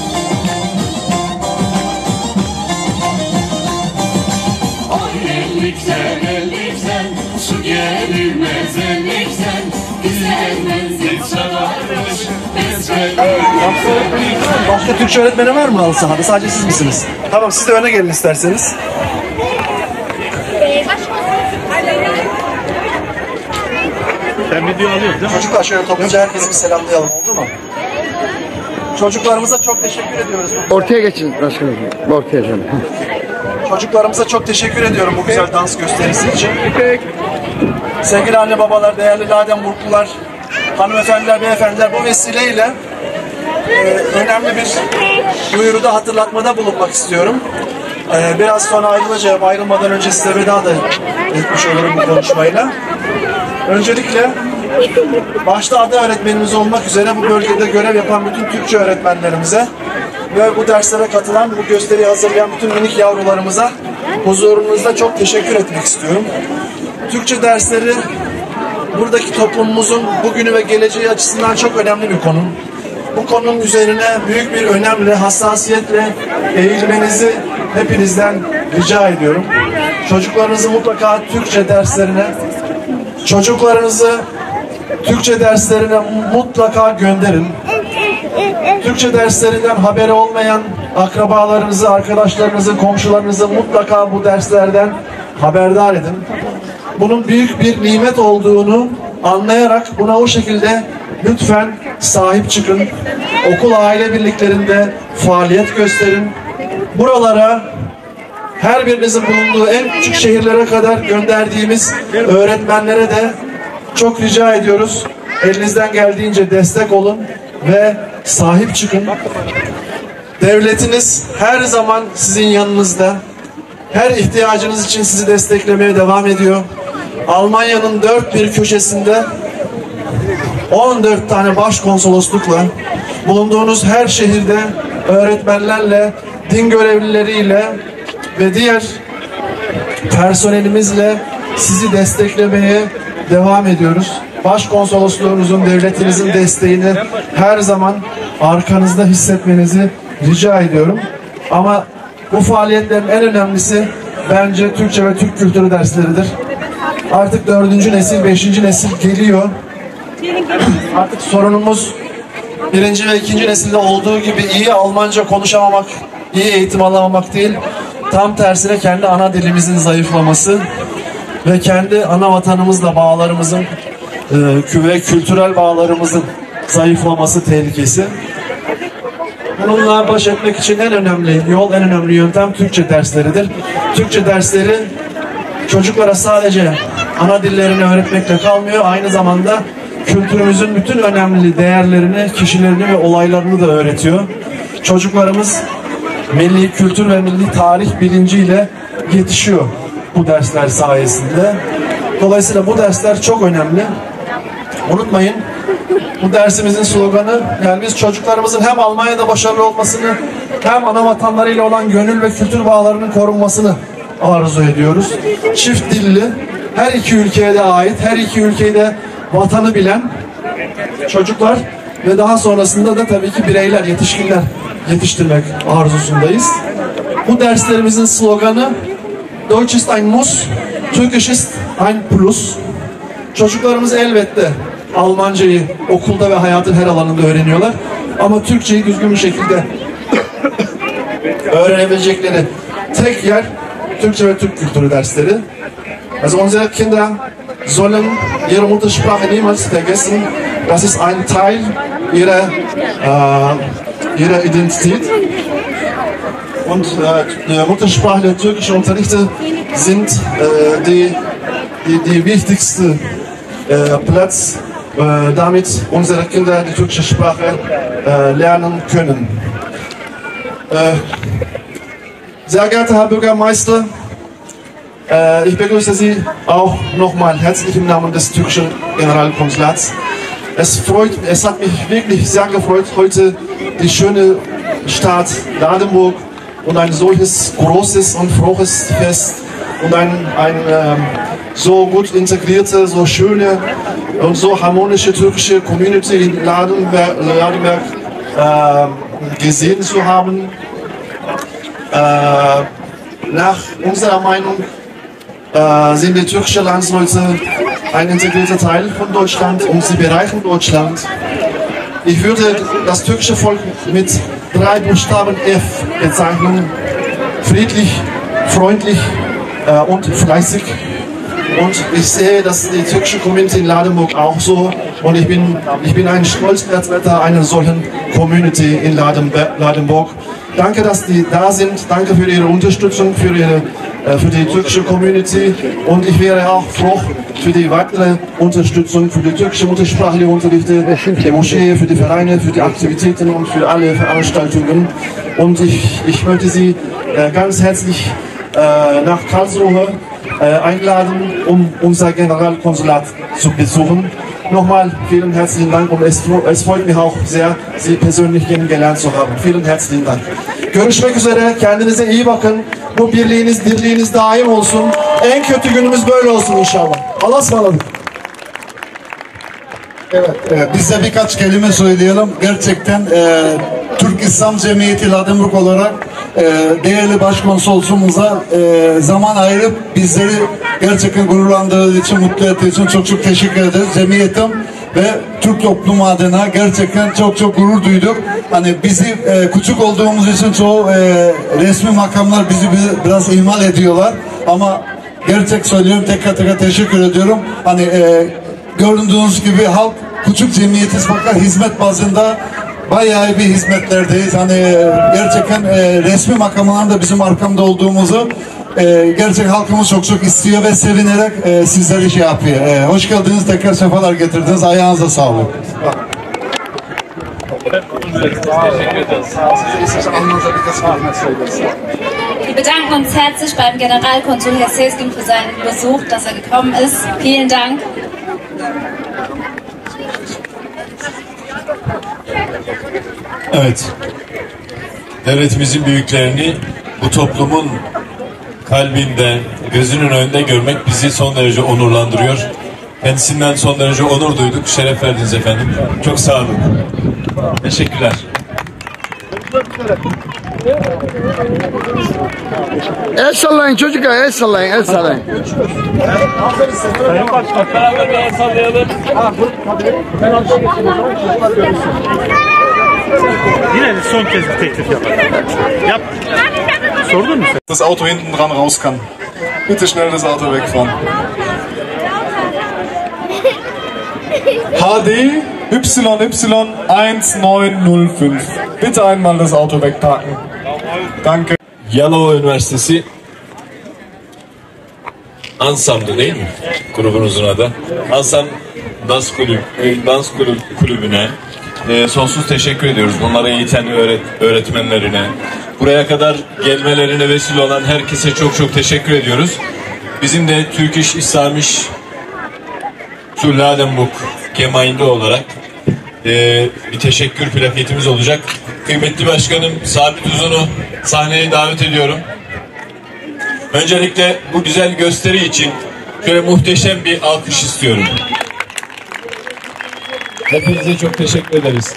Ay elliksen elliksen, su gerilmez elliksen, güzel menzil sararmış, besbelli. Başka Türkçe öğretmeni var mı halı sahada? Sadece siz misiniz? Tamam, siz de öne gelin isterseniz. Ben video alıyorum değil mi? Çocuklar şöyle topluca herkesi bir selamlayalım, oldu mu? Çocuklarımıza çok teşekkür ediyoruz. Ortaya geçin başkanım. Ortaya canım. Çocuklarımıza çok teşekkür ediyorum bu güzel dans gösterisi için. Sevgili anne babalar, değerli Ladenburglular, hanımefendiler, beyefendiler, bu vesileyle önemli bir duyuruda, hatırlatmada bulunmak istiyorum. Biraz sonra ayrılacağım. Ayrılmadan önce size veda da etmiş olurum bu konuşmayla. Öncelikle başta ada öğretmenimiz olmak üzere bu bölgede görev yapan bütün Türkçe öğretmenlerimize ve bu derslere katılan, bu gösteriyi hazırlayan bütün minik yavrularımıza huzurunuzda çok teşekkür etmek istiyorum. Türkçe dersleri buradaki toplumumuzun bugünü ve geleceği açısından çok önemli bir konu. Bu konunun üzerine büyük bir önemle, hassasiyetle eğilmenizi hepinizden rica ediyorum. Çocuklarınızı mutlaka Türkçe derslerine mutlaka gönderin. Türkçe derslerinden haberi olmayan akrabalarınızı, arkadaşlarınızı, komşularınızı mutlaka bu derslerden haberdar edin. Bunun büyük bir nimet olduğunu anlayarak buna o şekilde lütfen sahip çıkın. Okul aile birliklerinde faaliyet gösterin. Buralara her birinizin bulunduğu en küçük şehirlere kadar gönderdiğimiz öğretmenlere de çok rica ediyoruz. Elinizden geldiğince destek olun ve sahip çıkın. Devletiniz her zaman sizin yanınızda. Her ihtiyacınız için sizi desteklemeye devam ediyor. Almanya'nın dört bir köşesinde 14 tane başkonsoloslukla bulunduğunuz her şehirde öğretmenlerle, din görevlileriyle ve diğer personelimizle sizi desteklemeye devam ediyoruz. Başkonsolosluğunuzun, devletinizin desteğini her zaman arkanızda hissetmenizi rica ediyorum. Ama bu faaliyetlerin en önemlisi bence Türkçe ve Türk kültürü dersleridir. Artık 4. nesil, 5. nesil geliyor. Artık sorunumuz 1. ve 2. nesilde olduğu gibi iyi Almanca konuşamamak, iyi eğitim alamamak değil. Tam tersine kendi ana dilimizin zayıflaması ve kendi ana vatanımızla bağlarımızın ve kültürel bağlarımızın zayıflaması tehlikesi. Bununla baş etmek için en önemli yol, en önemli yöntem Türkçe dersleridir. Türkçe dersleri çocuklara sadece ana dillerini öğretmekle kalmıyor, aynı zamanda kültürümüzün bütün önemli değerlerini, kişilerini ve olaylarını da öğretiyor. Çocuklarımız milli kültür ve milli tarih bilinciyle yetişiyor bu dersler sayesinde. Dolayısıyla bu dersler çok önemli. Unutmayın, bu dersimizin sloganı, yani biz çocuklarımızın hem Almanya'da başarılı olmasını hem ana vatanlarıyla olan gönül ve kültür bağlarının korunmasını arzu ediyoruz. Çift dilli, her iki ülkeye de ait, her iki ülkeyi de vatanı bilen çocuklar ve daha sonrasında da tabii ki bireyler, yetişkinler yetiştirmek arzusundayız. Bu derslerimizin sloganı Deutsch ist ein Muss, Türkisch ist ein Plus. Çocuklarımız elbette Almancayı okulda ve hayatın her alanında öğreniyorlar. Ama Türkçeyi düzgün bir şekilde öğrenebilecekleri tek yer Türkçe ve Türk kültürü dersleri. Also unsere Kinder sollen ihre Muttersprache niemals vergessen. Das ist ein Teil ihrer Identität. Und Muttersprachler türkische Unterrichte sind die wichtigste Platz, damit unsere Kinder die türkische Sprache lernen können. Sehr geehrter Herr Bürgermeister, ich begrüße Sie auch nochmal herzlich im Namen des türkischen Generalkonsulats. Es hat mich wirklich sehr gefreut, heute die schöne Stadt Ladenburg und ein solches großes und frohes Fest und ein so gut integrierte, so schöne und so harmonische türkische Community in Ladenberg gesehen zu haben. Nach unserer Meinung sind die türkischen Landsleute ein integrierter Teil von Deutschland und sie bereichern Deutschland. Ich würde das türkische Volk mit 3 Buchstaben F bezeichnen. Friedlich, freundlich und fleißig. Und ich sehe, dass die türkische Community in Ladenburg auch so. Und ich bin ein Stolzvertreter einer solchen Community in Ladenburg. Danke, dass die da sind. Danke für Ihre Unterstützung, für die türkische Community. Und ich wäre auch froh für die weitere Unterstützung, für die türkische muttersprachliche Unterrichte, für die Moschee, für die Vereine, für die Aktivitäten und für alle Veranstaltungen. Und ich möchte Sie ganz herzlich nach Karlsruhe einladen, um unser Generalkonsulat zu besuchen. Nochmal vielen herzlichen Dank und es freut mich auch sehr, Sie persönlich kennengelernt zu haben. Vielen herzlichen Dank. Görüşmek üzere. Kendinize iyi bakın. Bu dirliğiniz daim olsun. En kötü günümüz böyle olsun inşallah. Allah'a ısmarladık. Evet, biz de birkaç kelime söyleyelim. Gerçekten Türk İslam Cemiyeti Ladenburg olarak değerli başkonsolosumuza zaman ayırıp bizleri gerçekten gururlandırdığı için, mutlu ettiği için çok çok teşekkür ederiz. Cemiyetim ve Türk toplumu adına gerçekten çok çok gurur duyduk. Hani bizi küçük olduğumuz için çoğu resmi makamlar bizi biraz ihmal ediyorlar. Ama gerçek söylüyorum, tekrar teşekkür ediyorum. Hani gördüğünüz gibi halk küçük cemiyetiz fakat hizmet bazında bayağı bir hizmetlerdeyiz. Hani gerçekten resmi makamların da bizim arkamda olduğumuzu gerçek halkımız çok çok istiyor ve sevinerek sizleri şey yapıyor. Hoş geldiniz, tekrar sefalar getirdiniz. Ayağınıza sağlık. Wir bedanken uns herzlich beim Generalkonsul Herr Seskin für seinen Besuch, dass gekommen ist. Vielen Dank. Evet, devletimizin büyüklerini bu toplumun kalbinde, gözünün önünde görmek bizi son derece onurlandırıyor. Kendisinden son derece onur duyduk, şeref verdiniz efendim. Çok sağ olun. Teşekkürler. El sallayın çocuklar, el sallayın, el sallayın. Sayın Başkan, beraber bir el sallayalım. Yine son kez bir teklif yapalım. Yap. Sordun mu sen? Das Auto hinten dran raus kann. Bitte schnell das Auto wegfahren. HD YY 1905. Bitte einmal das Auto wegparken. Danke. Yalova Üniversitesi Ansam'dı değil mi? Grubunuzun adı. Ansam Dans Kulübü'ne sonsuz teşekkür ediyoruz. Bunlara eğiten öğretmenlerine, buraya kadar gelmelerine vesile olan herkese çok çok teşekkür ediyoruz. Bizim de Türk-İş İslamiş zu Ladenburg Gemeinde olarak bir teşekkür plaketimiz olacak. Kıymetli Başkanım Sabit Uzun'u sahneye davet ediyorum. Öncelikle bu güzel gösteri için şöyle muhteşem bir alkış istiyorum. Hepinize çok teşekkür ederiz.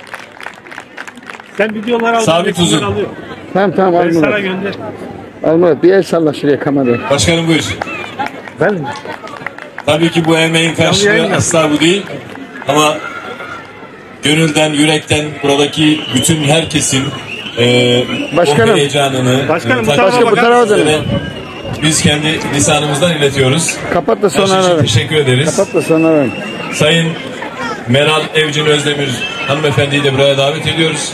Sen videoları al. Sabit Uzun. Tamam Ben alma. sana gönder. Alma, bir el salla şuraya kameraya. Başkanım buyur. Ben mi? Tabii ki bu emeğin karşılığı asla bu değil. Ama gönülden, yürekten buradaki bütün herkesin Başkanım. o heyecanını Başkanım, bu tarafa dönün. biz kendi lisanımızdan iletiyoruz. Kapat da Her şey sonra için ararım. teşekkür ederiz. Kapat da sonra ararım. Sayın Meral Evcin Özdemir hanımefendiyi de buraya davet ediyoruz.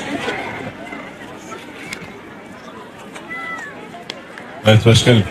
Evet başkanım.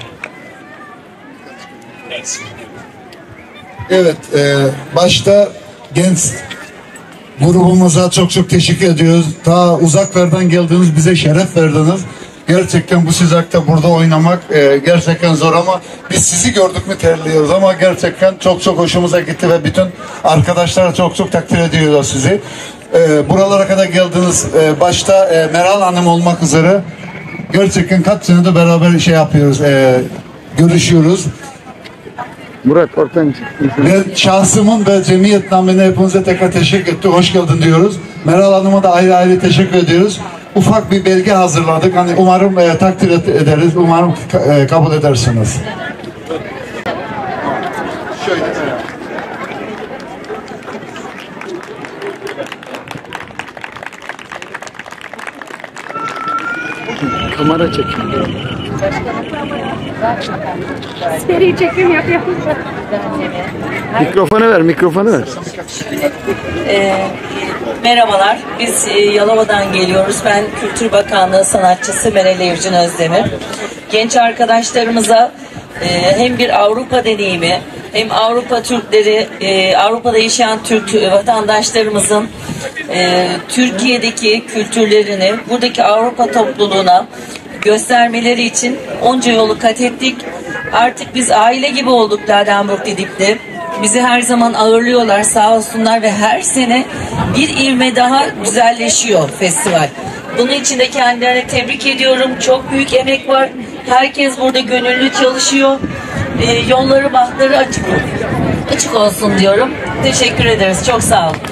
Evet, başta genç grubumuza çok çok teşekkür ediyoruz. Ta uzaklardan geldiniz, bize şeref verdiniz. Gerçekten bu sıcakta burada oynamak gerçekten zor ama biz sizi gördük mü terliyoruz ama gerçekten çok çok hoşumuza gitti ve bütün arkadaşlar çok çok takdir ediyorlar sizi. Buralara kadar geldiniz. Başta Meral Hanım olmak üzere gerçekten kaç senedir beraber şey yapıyoruz, görüşüyoruz. Murat Ortancı. Ve şahsımın ve cemiyet namına hepinize tekrar teşekkür ettik. Hoş geldin diyoruz. Meral Hanım'a da ayrı ayrı teşekkür ediyoruz. Ufak bir belge hazırladık. Hani umarım takdir ederiz. Umarım kabul edersiniz. Kamera çekiyor. Seri çekim yapıyor. Mikrofonu ver, mikrofonu ver. Merhabalar, biz Yalova'dan geliyoruz. Ben Kültür Bakanlığı sanatçısı Meral Evcin Özdemir. Genç arkadaşlarımıza hem bir Avrupa deneyimi, hem Avrupa Türkleri, Avrupa'da yaşayan Türk vatandaşlarımızın Türkiye'deki kültürlerini buradaki Avrupa topluluğuna göstermeleri için onca yolu kat ettik. Artık biz aile gibi olduk Ladenburg Didik'te. Bizi her zaman ağırlıyorlar sağ olsunlar ve her sene bir ivme daha güzelleşiyor festival. Bunun için de kendilerine tebrik ediyorum. Çok büyük emek var. Herkes burada gönüllü çalışıyor. Yolları bahtları açık olsun diyorum. Teşekkür ederiz. Çok sağ olun.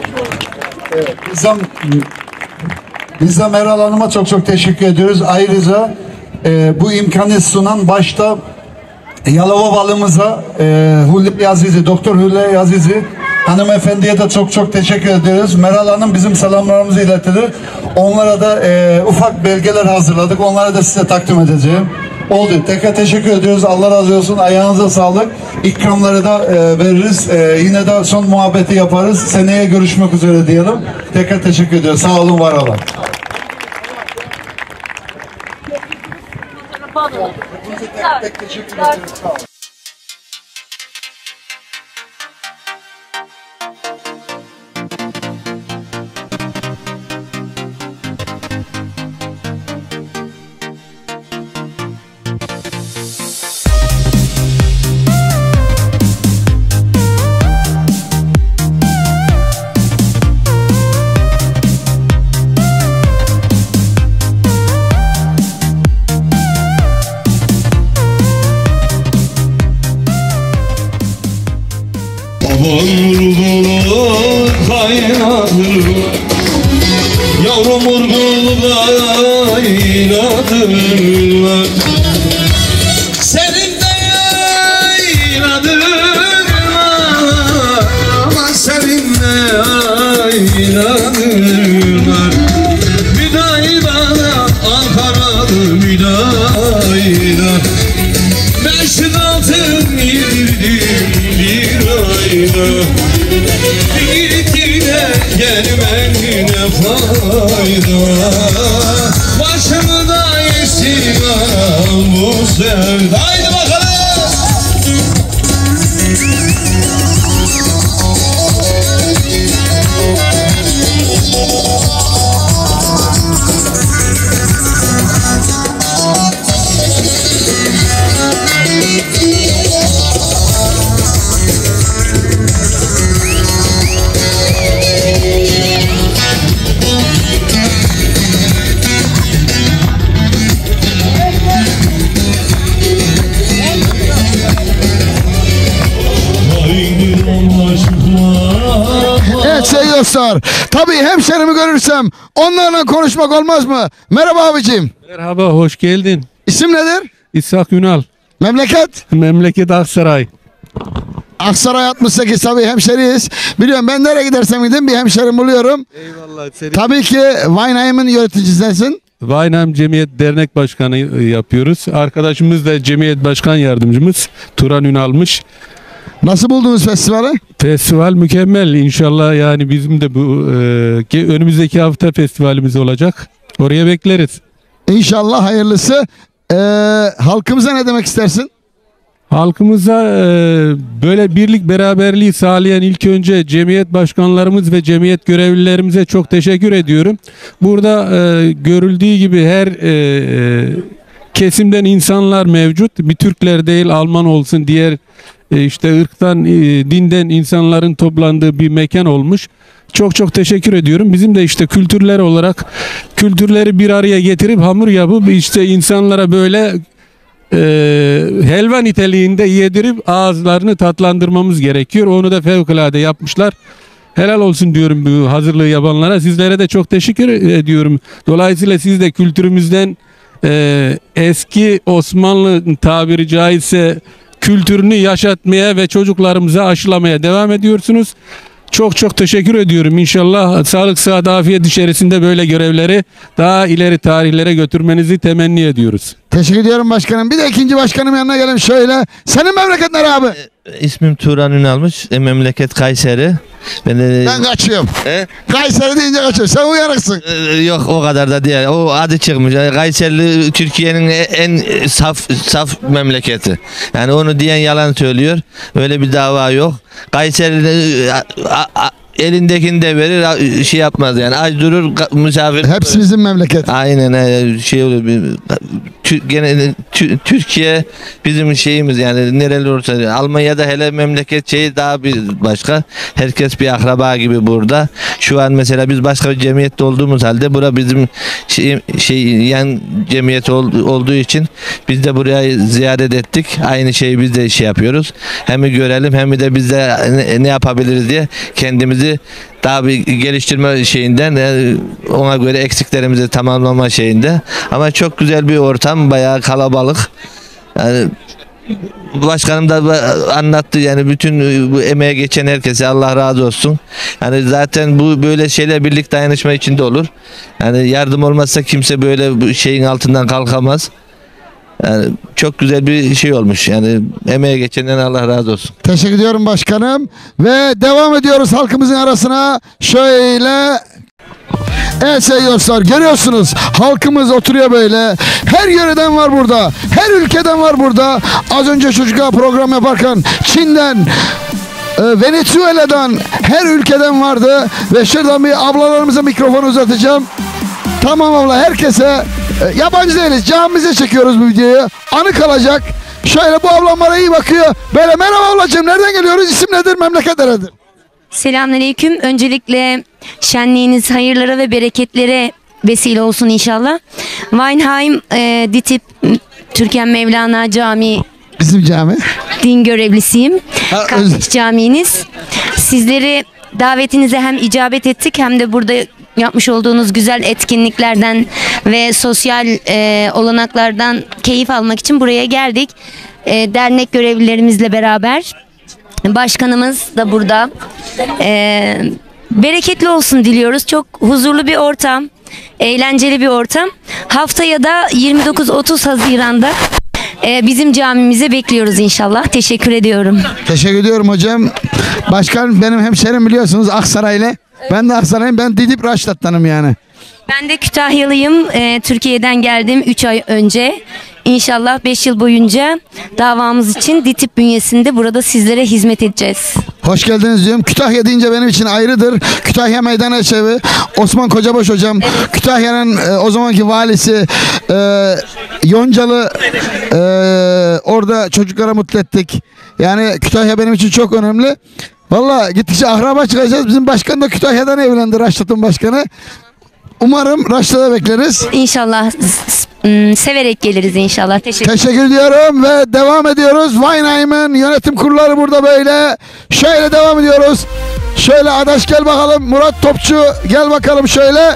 Biz de Meral Hanım'a çok teşekkür ediyoruz. Ayrıca bu imkanı sunan başta Yalova balımıza Hülya Yazizi, Doktor Hülya Yazizi hanımefendiye de çok teşekkür ediyoruz. Meral Hanım bizim selamlarımızı iletir. Onlara da ufak belgeler hazırladık. Onlara da size takdim edeceğim. Oldu. Tekrar teşekkür ediyoruz. Allah razı olsun. Ayağınıza sağlık. İkramları da veririz. Yine de son muhabbeti yaparız. Seneye görüşmek üzere diyelim. Tekrar teşekkür ediyoruz. Sağ olun, var olun. Vurgulu kaynadır, yavrum vurgulu kaynadırlar. Senin de yaynadırlar, ama senin de yaynadırlar. Müdayda Ankara'lı müdayda, beşin altın yedirdim bir ayda. Gittiğine gelmene fayda, başımı da yesin bu sevda. Haydi bakalım. Evet sevgili dostlar, tabii hemşerimi görürsem onlarla konuşmak olmaz mı? Merhaba abicim. Merhaba, hoş geldin. İsim nedir? İshak Ünal. Memleket? Memleket Aksaray. Aksaray 68, tabii hemşeriyiz. Biliyorum, ben nereye gidersem gideyim bir hemşerim buluyorum. Eyvallah. Tabii ki Weinheim'in yöneticisisin. Weinheim Cemiyet Dernek Başkanı yapıyoruz. Arkadaşımız da Cemiyet Başkan Yardımcımız Turan Ünal'mış. Nasıl buldunuz festivali? Festival mükemmel. İnşallah yani bizim de bu önümüzdeki hafta festivalimiz olacak. Oraya bekleriz. İnşallah hayırlısı. Halkımıza ne demek istersin? Halkımıza böyle birlik beraberliği sağlayan ilk önce cemiyet başkanlarımız ve cemiyet görevlilerimize çok teşekkür ediyorum. Burada görüldüğü gibi her kesimden insanlar mevcut. Bir Türkler değil, Alman olsun, diğer işte ırktan, dinden insanların toplandığı bir mekan olmuş. Çok teşekkür ediyorum. Bizim de işte kültürler olarak kültürleri bir araya getirip hamur yapıp işte insanlara böyle helva niteliğinde yedirip ağızlarını tatlandırmamız gerekiyor. Onu da fevkalade yapmışlar. Helal olsun diyorum bu hazırlığı yapanlara. Sizlere de çok teşekkür ediyorum. Dolayısıyla siz de kültürümüzden eski Osmanlı tabiri caizse kültürünü yaşatmaya ve çocuklarımıza aşılamaya devam ediyorsunuz. Çok çok teşekkür ediyorum. İnşallah sağlık, sıhhat, afiyet içerisinde böyle görevleri daha ileri tarihlere götürmenizi temenni ediyoruz. Teşekkür ediyorum başkanım. Bir de ikinci başkanım yanına gelin şöyle. Senin memleket nere abi? İsmim Turan Ünalmış. Memleket Kayseri. Ben kaçıyorum. Kayseri deyince kaçıyorum. Sen uyanıksın. Yok o kadar da değil. O adı çıkmış. Kayseri Türkiye'nin en saf memleketi. Yani onu diyen yalan söylüyor. Öyle bir dava yok. Kayseri elindekini de verir, şey yapmaz yani. Aç durur, misafir. Hepsi bizim memleket. Aynen şey oluyor. Türkiye bizim şeyimiz yani, nereli olursa. Almanya'da hele memleket şeyi daha bir başka. Herkes bir akraba gibi burada. Şu an mesela biz başka bir cemiyette olduğumuz halde bura bizim yan cemiyet olduğu için biz de buraya ziyaret ettik. Aynı şeyi biz de yapıyoruz. Hem görelim hem de biz de ne yapabiliriz diye kendimizi daha bir geliştirme şeyinden, ona göre eksiklerimizi tamamlama şeyinde. Ama çok güzel bir ortam, bayağı kalabalık. Yani başkanım da anlattı yani, bütün bu emeğe geçen herkese Allah razı olsun. Yani zaten bu böyle şeyler birlik dayanışma içinde olur. Yani yardım olmazsa kimse böyle bu şeyin altından kalkamaz. Yani çok güzel bir şey olmuş. Yani emeğe geçenden Allah razı olsun. Teşekkür ediyorum başkanım. Ve devam ediyoruz halkımızın arasına. Şöyle. Evet sevgili dostlar, görüyorsunuz halkımız oturuyor böyle. Her yöreden var burada. Her ülkeden var burada. Az önce çocuklar program yaparken Çin'den, Venezuela'dan, her ülkeden vardı. Ve şuradan bir ablalarımıza mikrofonu uzatacağım. Tamam abla, herkese yabancı değiliz. Camimize çekiyoruz bu videoyu. Anı kalacak. Şöyle bu ablam bana iyi bakıyor. Böyle merhaba ablacığım, nereden geliyoruz? İsim nedir? Memleket neredir? Selamünaleyküm. Öncelikle şenliğiniz hayırlara ve bereketlere vesile olsun inşallah. Weinheim DİTİB Türkan Mevlana Camii. Bizim cami. Din görevlisiyim. Kardeş caminiz. Sizleri davetinize hem icabet ettik hem de burada yapmış olduğunuz güzel etkinliklerden ve sosyal olanaklardan keyif almak için buraya geldik. Dernek görevlilerimizle beraber. Başkanımız da burada. Bereketli olsun diliyoruz. Çok huzurlu bir ortam, eğlenceli bir ortam. Haftaya da 29-30 Haziran'da bizim camimize bekliyoruz inşallah. Teşekkür ediyorum. Teşekkür ediyorum hocam. Başkan benim hemşerim, biliyorsunuz, Aksaraylı. Ben de Aksaray'ım. Ben Didip Raştat'tanım yani. Ben de Kütahyalıyım. Türkiye'den geldim 3 ay önce. İnşallah 5 yıl boyunca davamız için DİTİB bünyesinde burada sizlere hizmet edeceğiz. Hoş geldiniz diyorum. Kütahya deyince benim için ayrıdır. Kütahya Meydan Eşevi, Osman Kocabaş hocam, evet. Kütahya'nın o zamanki valisi, Yoncalı, orada çocuklara mutlu ettik. Yani Kütahya benim için çok önemli. Valla gittikçe akraba çıkacağız. Bizim başkan da Kütahya'dan evlendi, Raştat'ın başkanı. Umarım Raştat'a bekleriz. İnşallah severek geliriz inşallah. Teşekkür ediyorum ve devam ediyoruz. Weinheim'in yönetim kurulları burada böyle. Şöyle devam ediyoruz. Şöyle Adaş gel bakalım. Murat Topçu gel bakalım şöyle.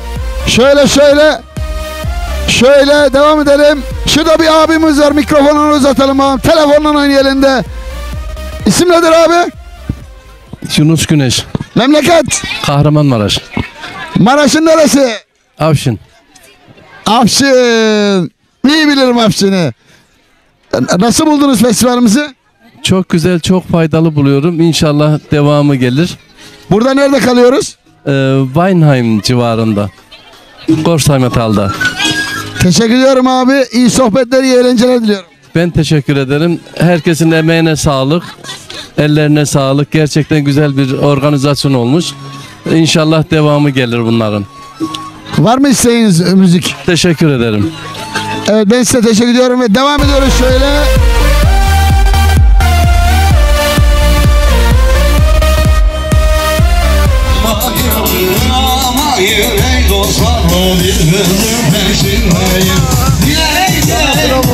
Şöyle devam edelim. Şurada bir abimiz var. Mikrofonunu uzatalım abi. Telefonla aynı elinde. İsim nedir abi? Yunus Güneş. Memleket? Kahramanmaraş. Maraş'ın neresi? Afşin. Afşin. İyi bilirim Afşin'i. Nasıl buldunuz festivalimizi? Çok güzel, çok faydalı buluyorum. İnşallah devamı gelir. Burada nerede kalıyoruz? Weinheim civarında. Gorsheimetal'da. Teşekkür ediyorum abi. İyi sohbetler, iyi eğlenceler diliyorum. Ben teşekkür ederim. Herkesin emeğine sağlık. Ellerine sağlık. Gerçekten güzel bir organizasyon olmuş. İnşallah devamı gelir bunların. Var mı isteğiniz müzik? Teşekkür ederim. Evet, ben size teşekkür ediyorum ve devam ediyoruz şöyle.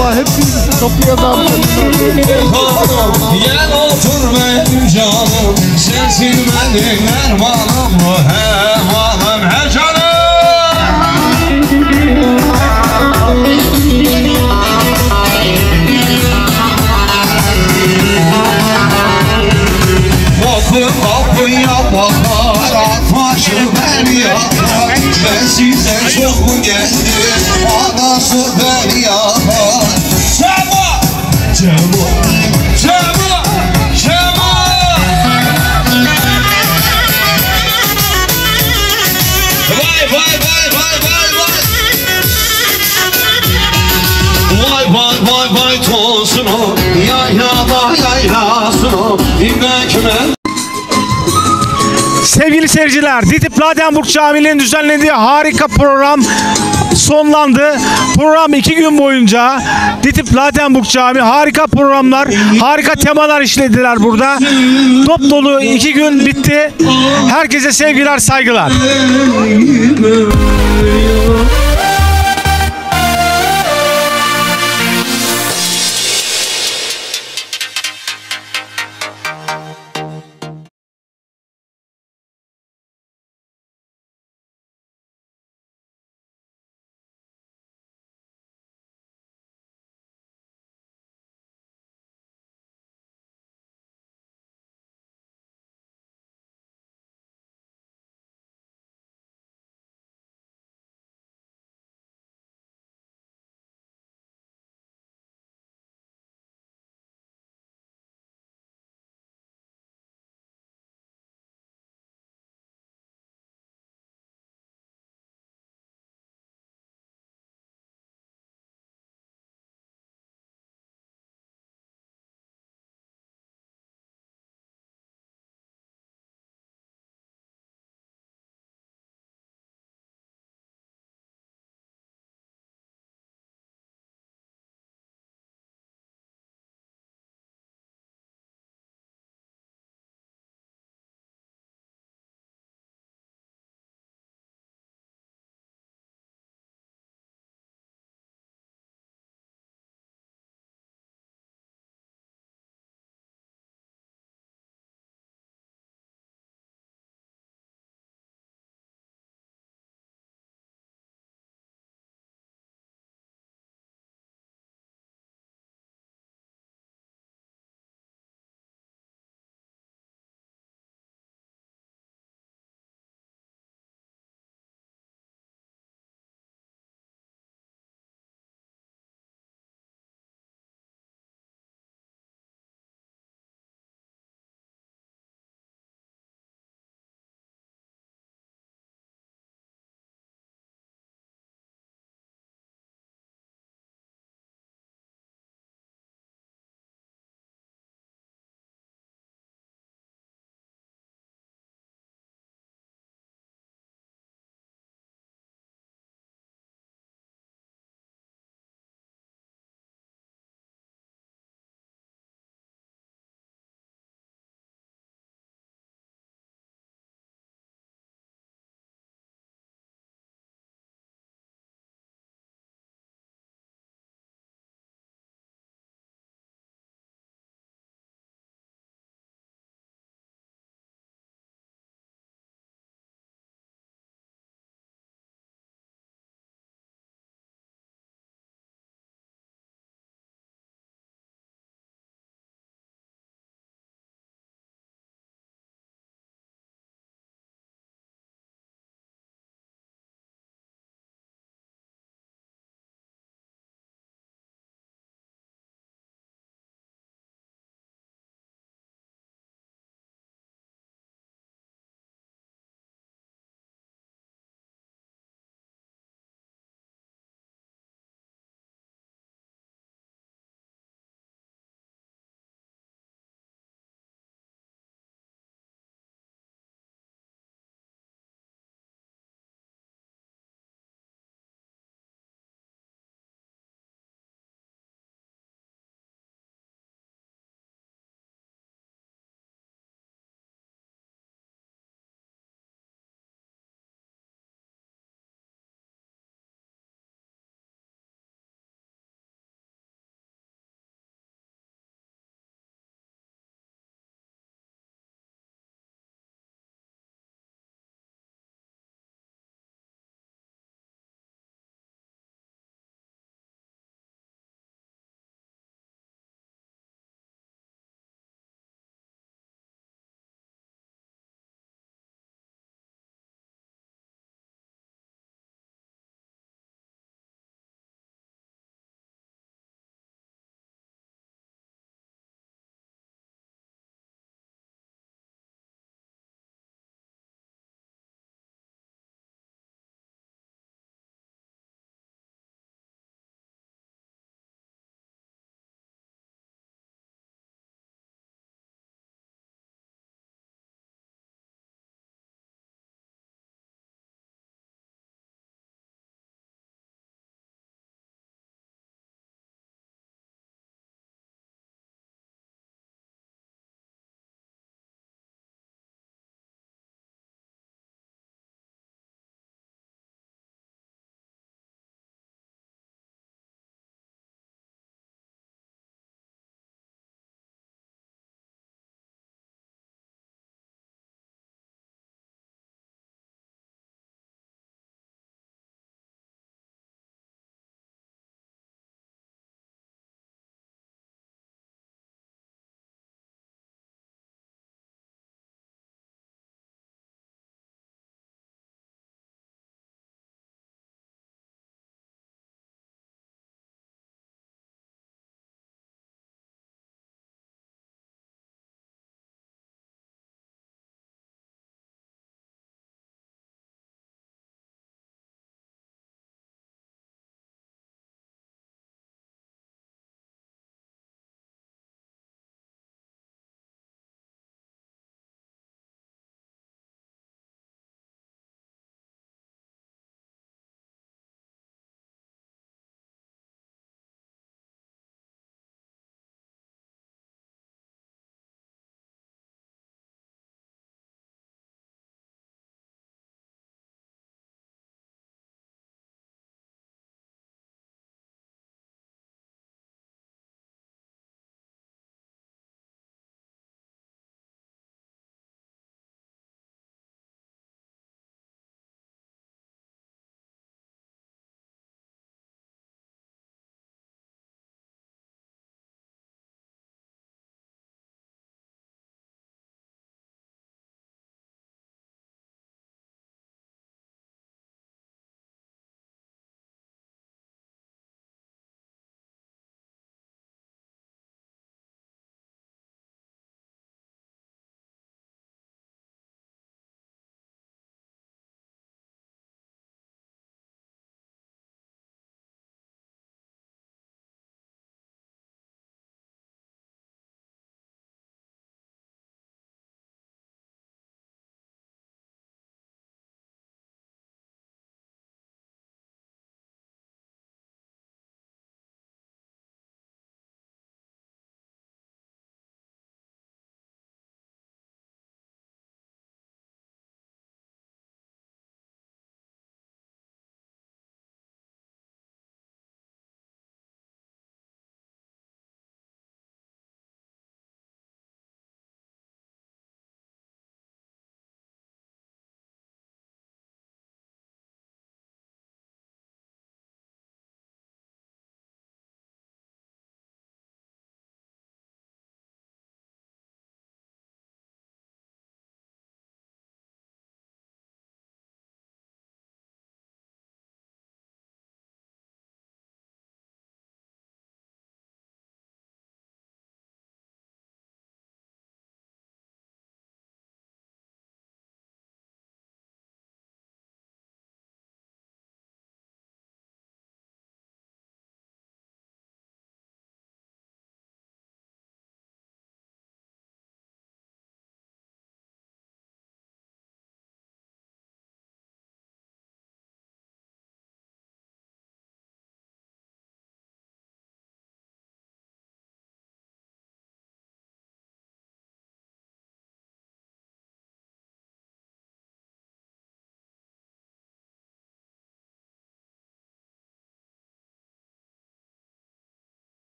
Allah hepinizi toplayacağım. Gel otur benim canım, sensin benim dermanım, hevalım her canım. Kapıya bakar, atmaşı beni yakar. Ben sizden çok mu geldim, anası beni yakar. Cemo, Cemo, Cemo, Cemo. Vay vay vay vay vay vay. Vay vay vay vay tosun o, yaylada yaylasın o, İbekmen. Sevgili seyirciler, Ditip Ladenburg Camii'nin düzenlediği harika program sonlandı. Program 2 gün boyunca Ditip Ladenburg Camii harika programlar, harika temalar işlediler burada. Dop dolu 2 gün bitti. Herkese sevgiler, saygılar.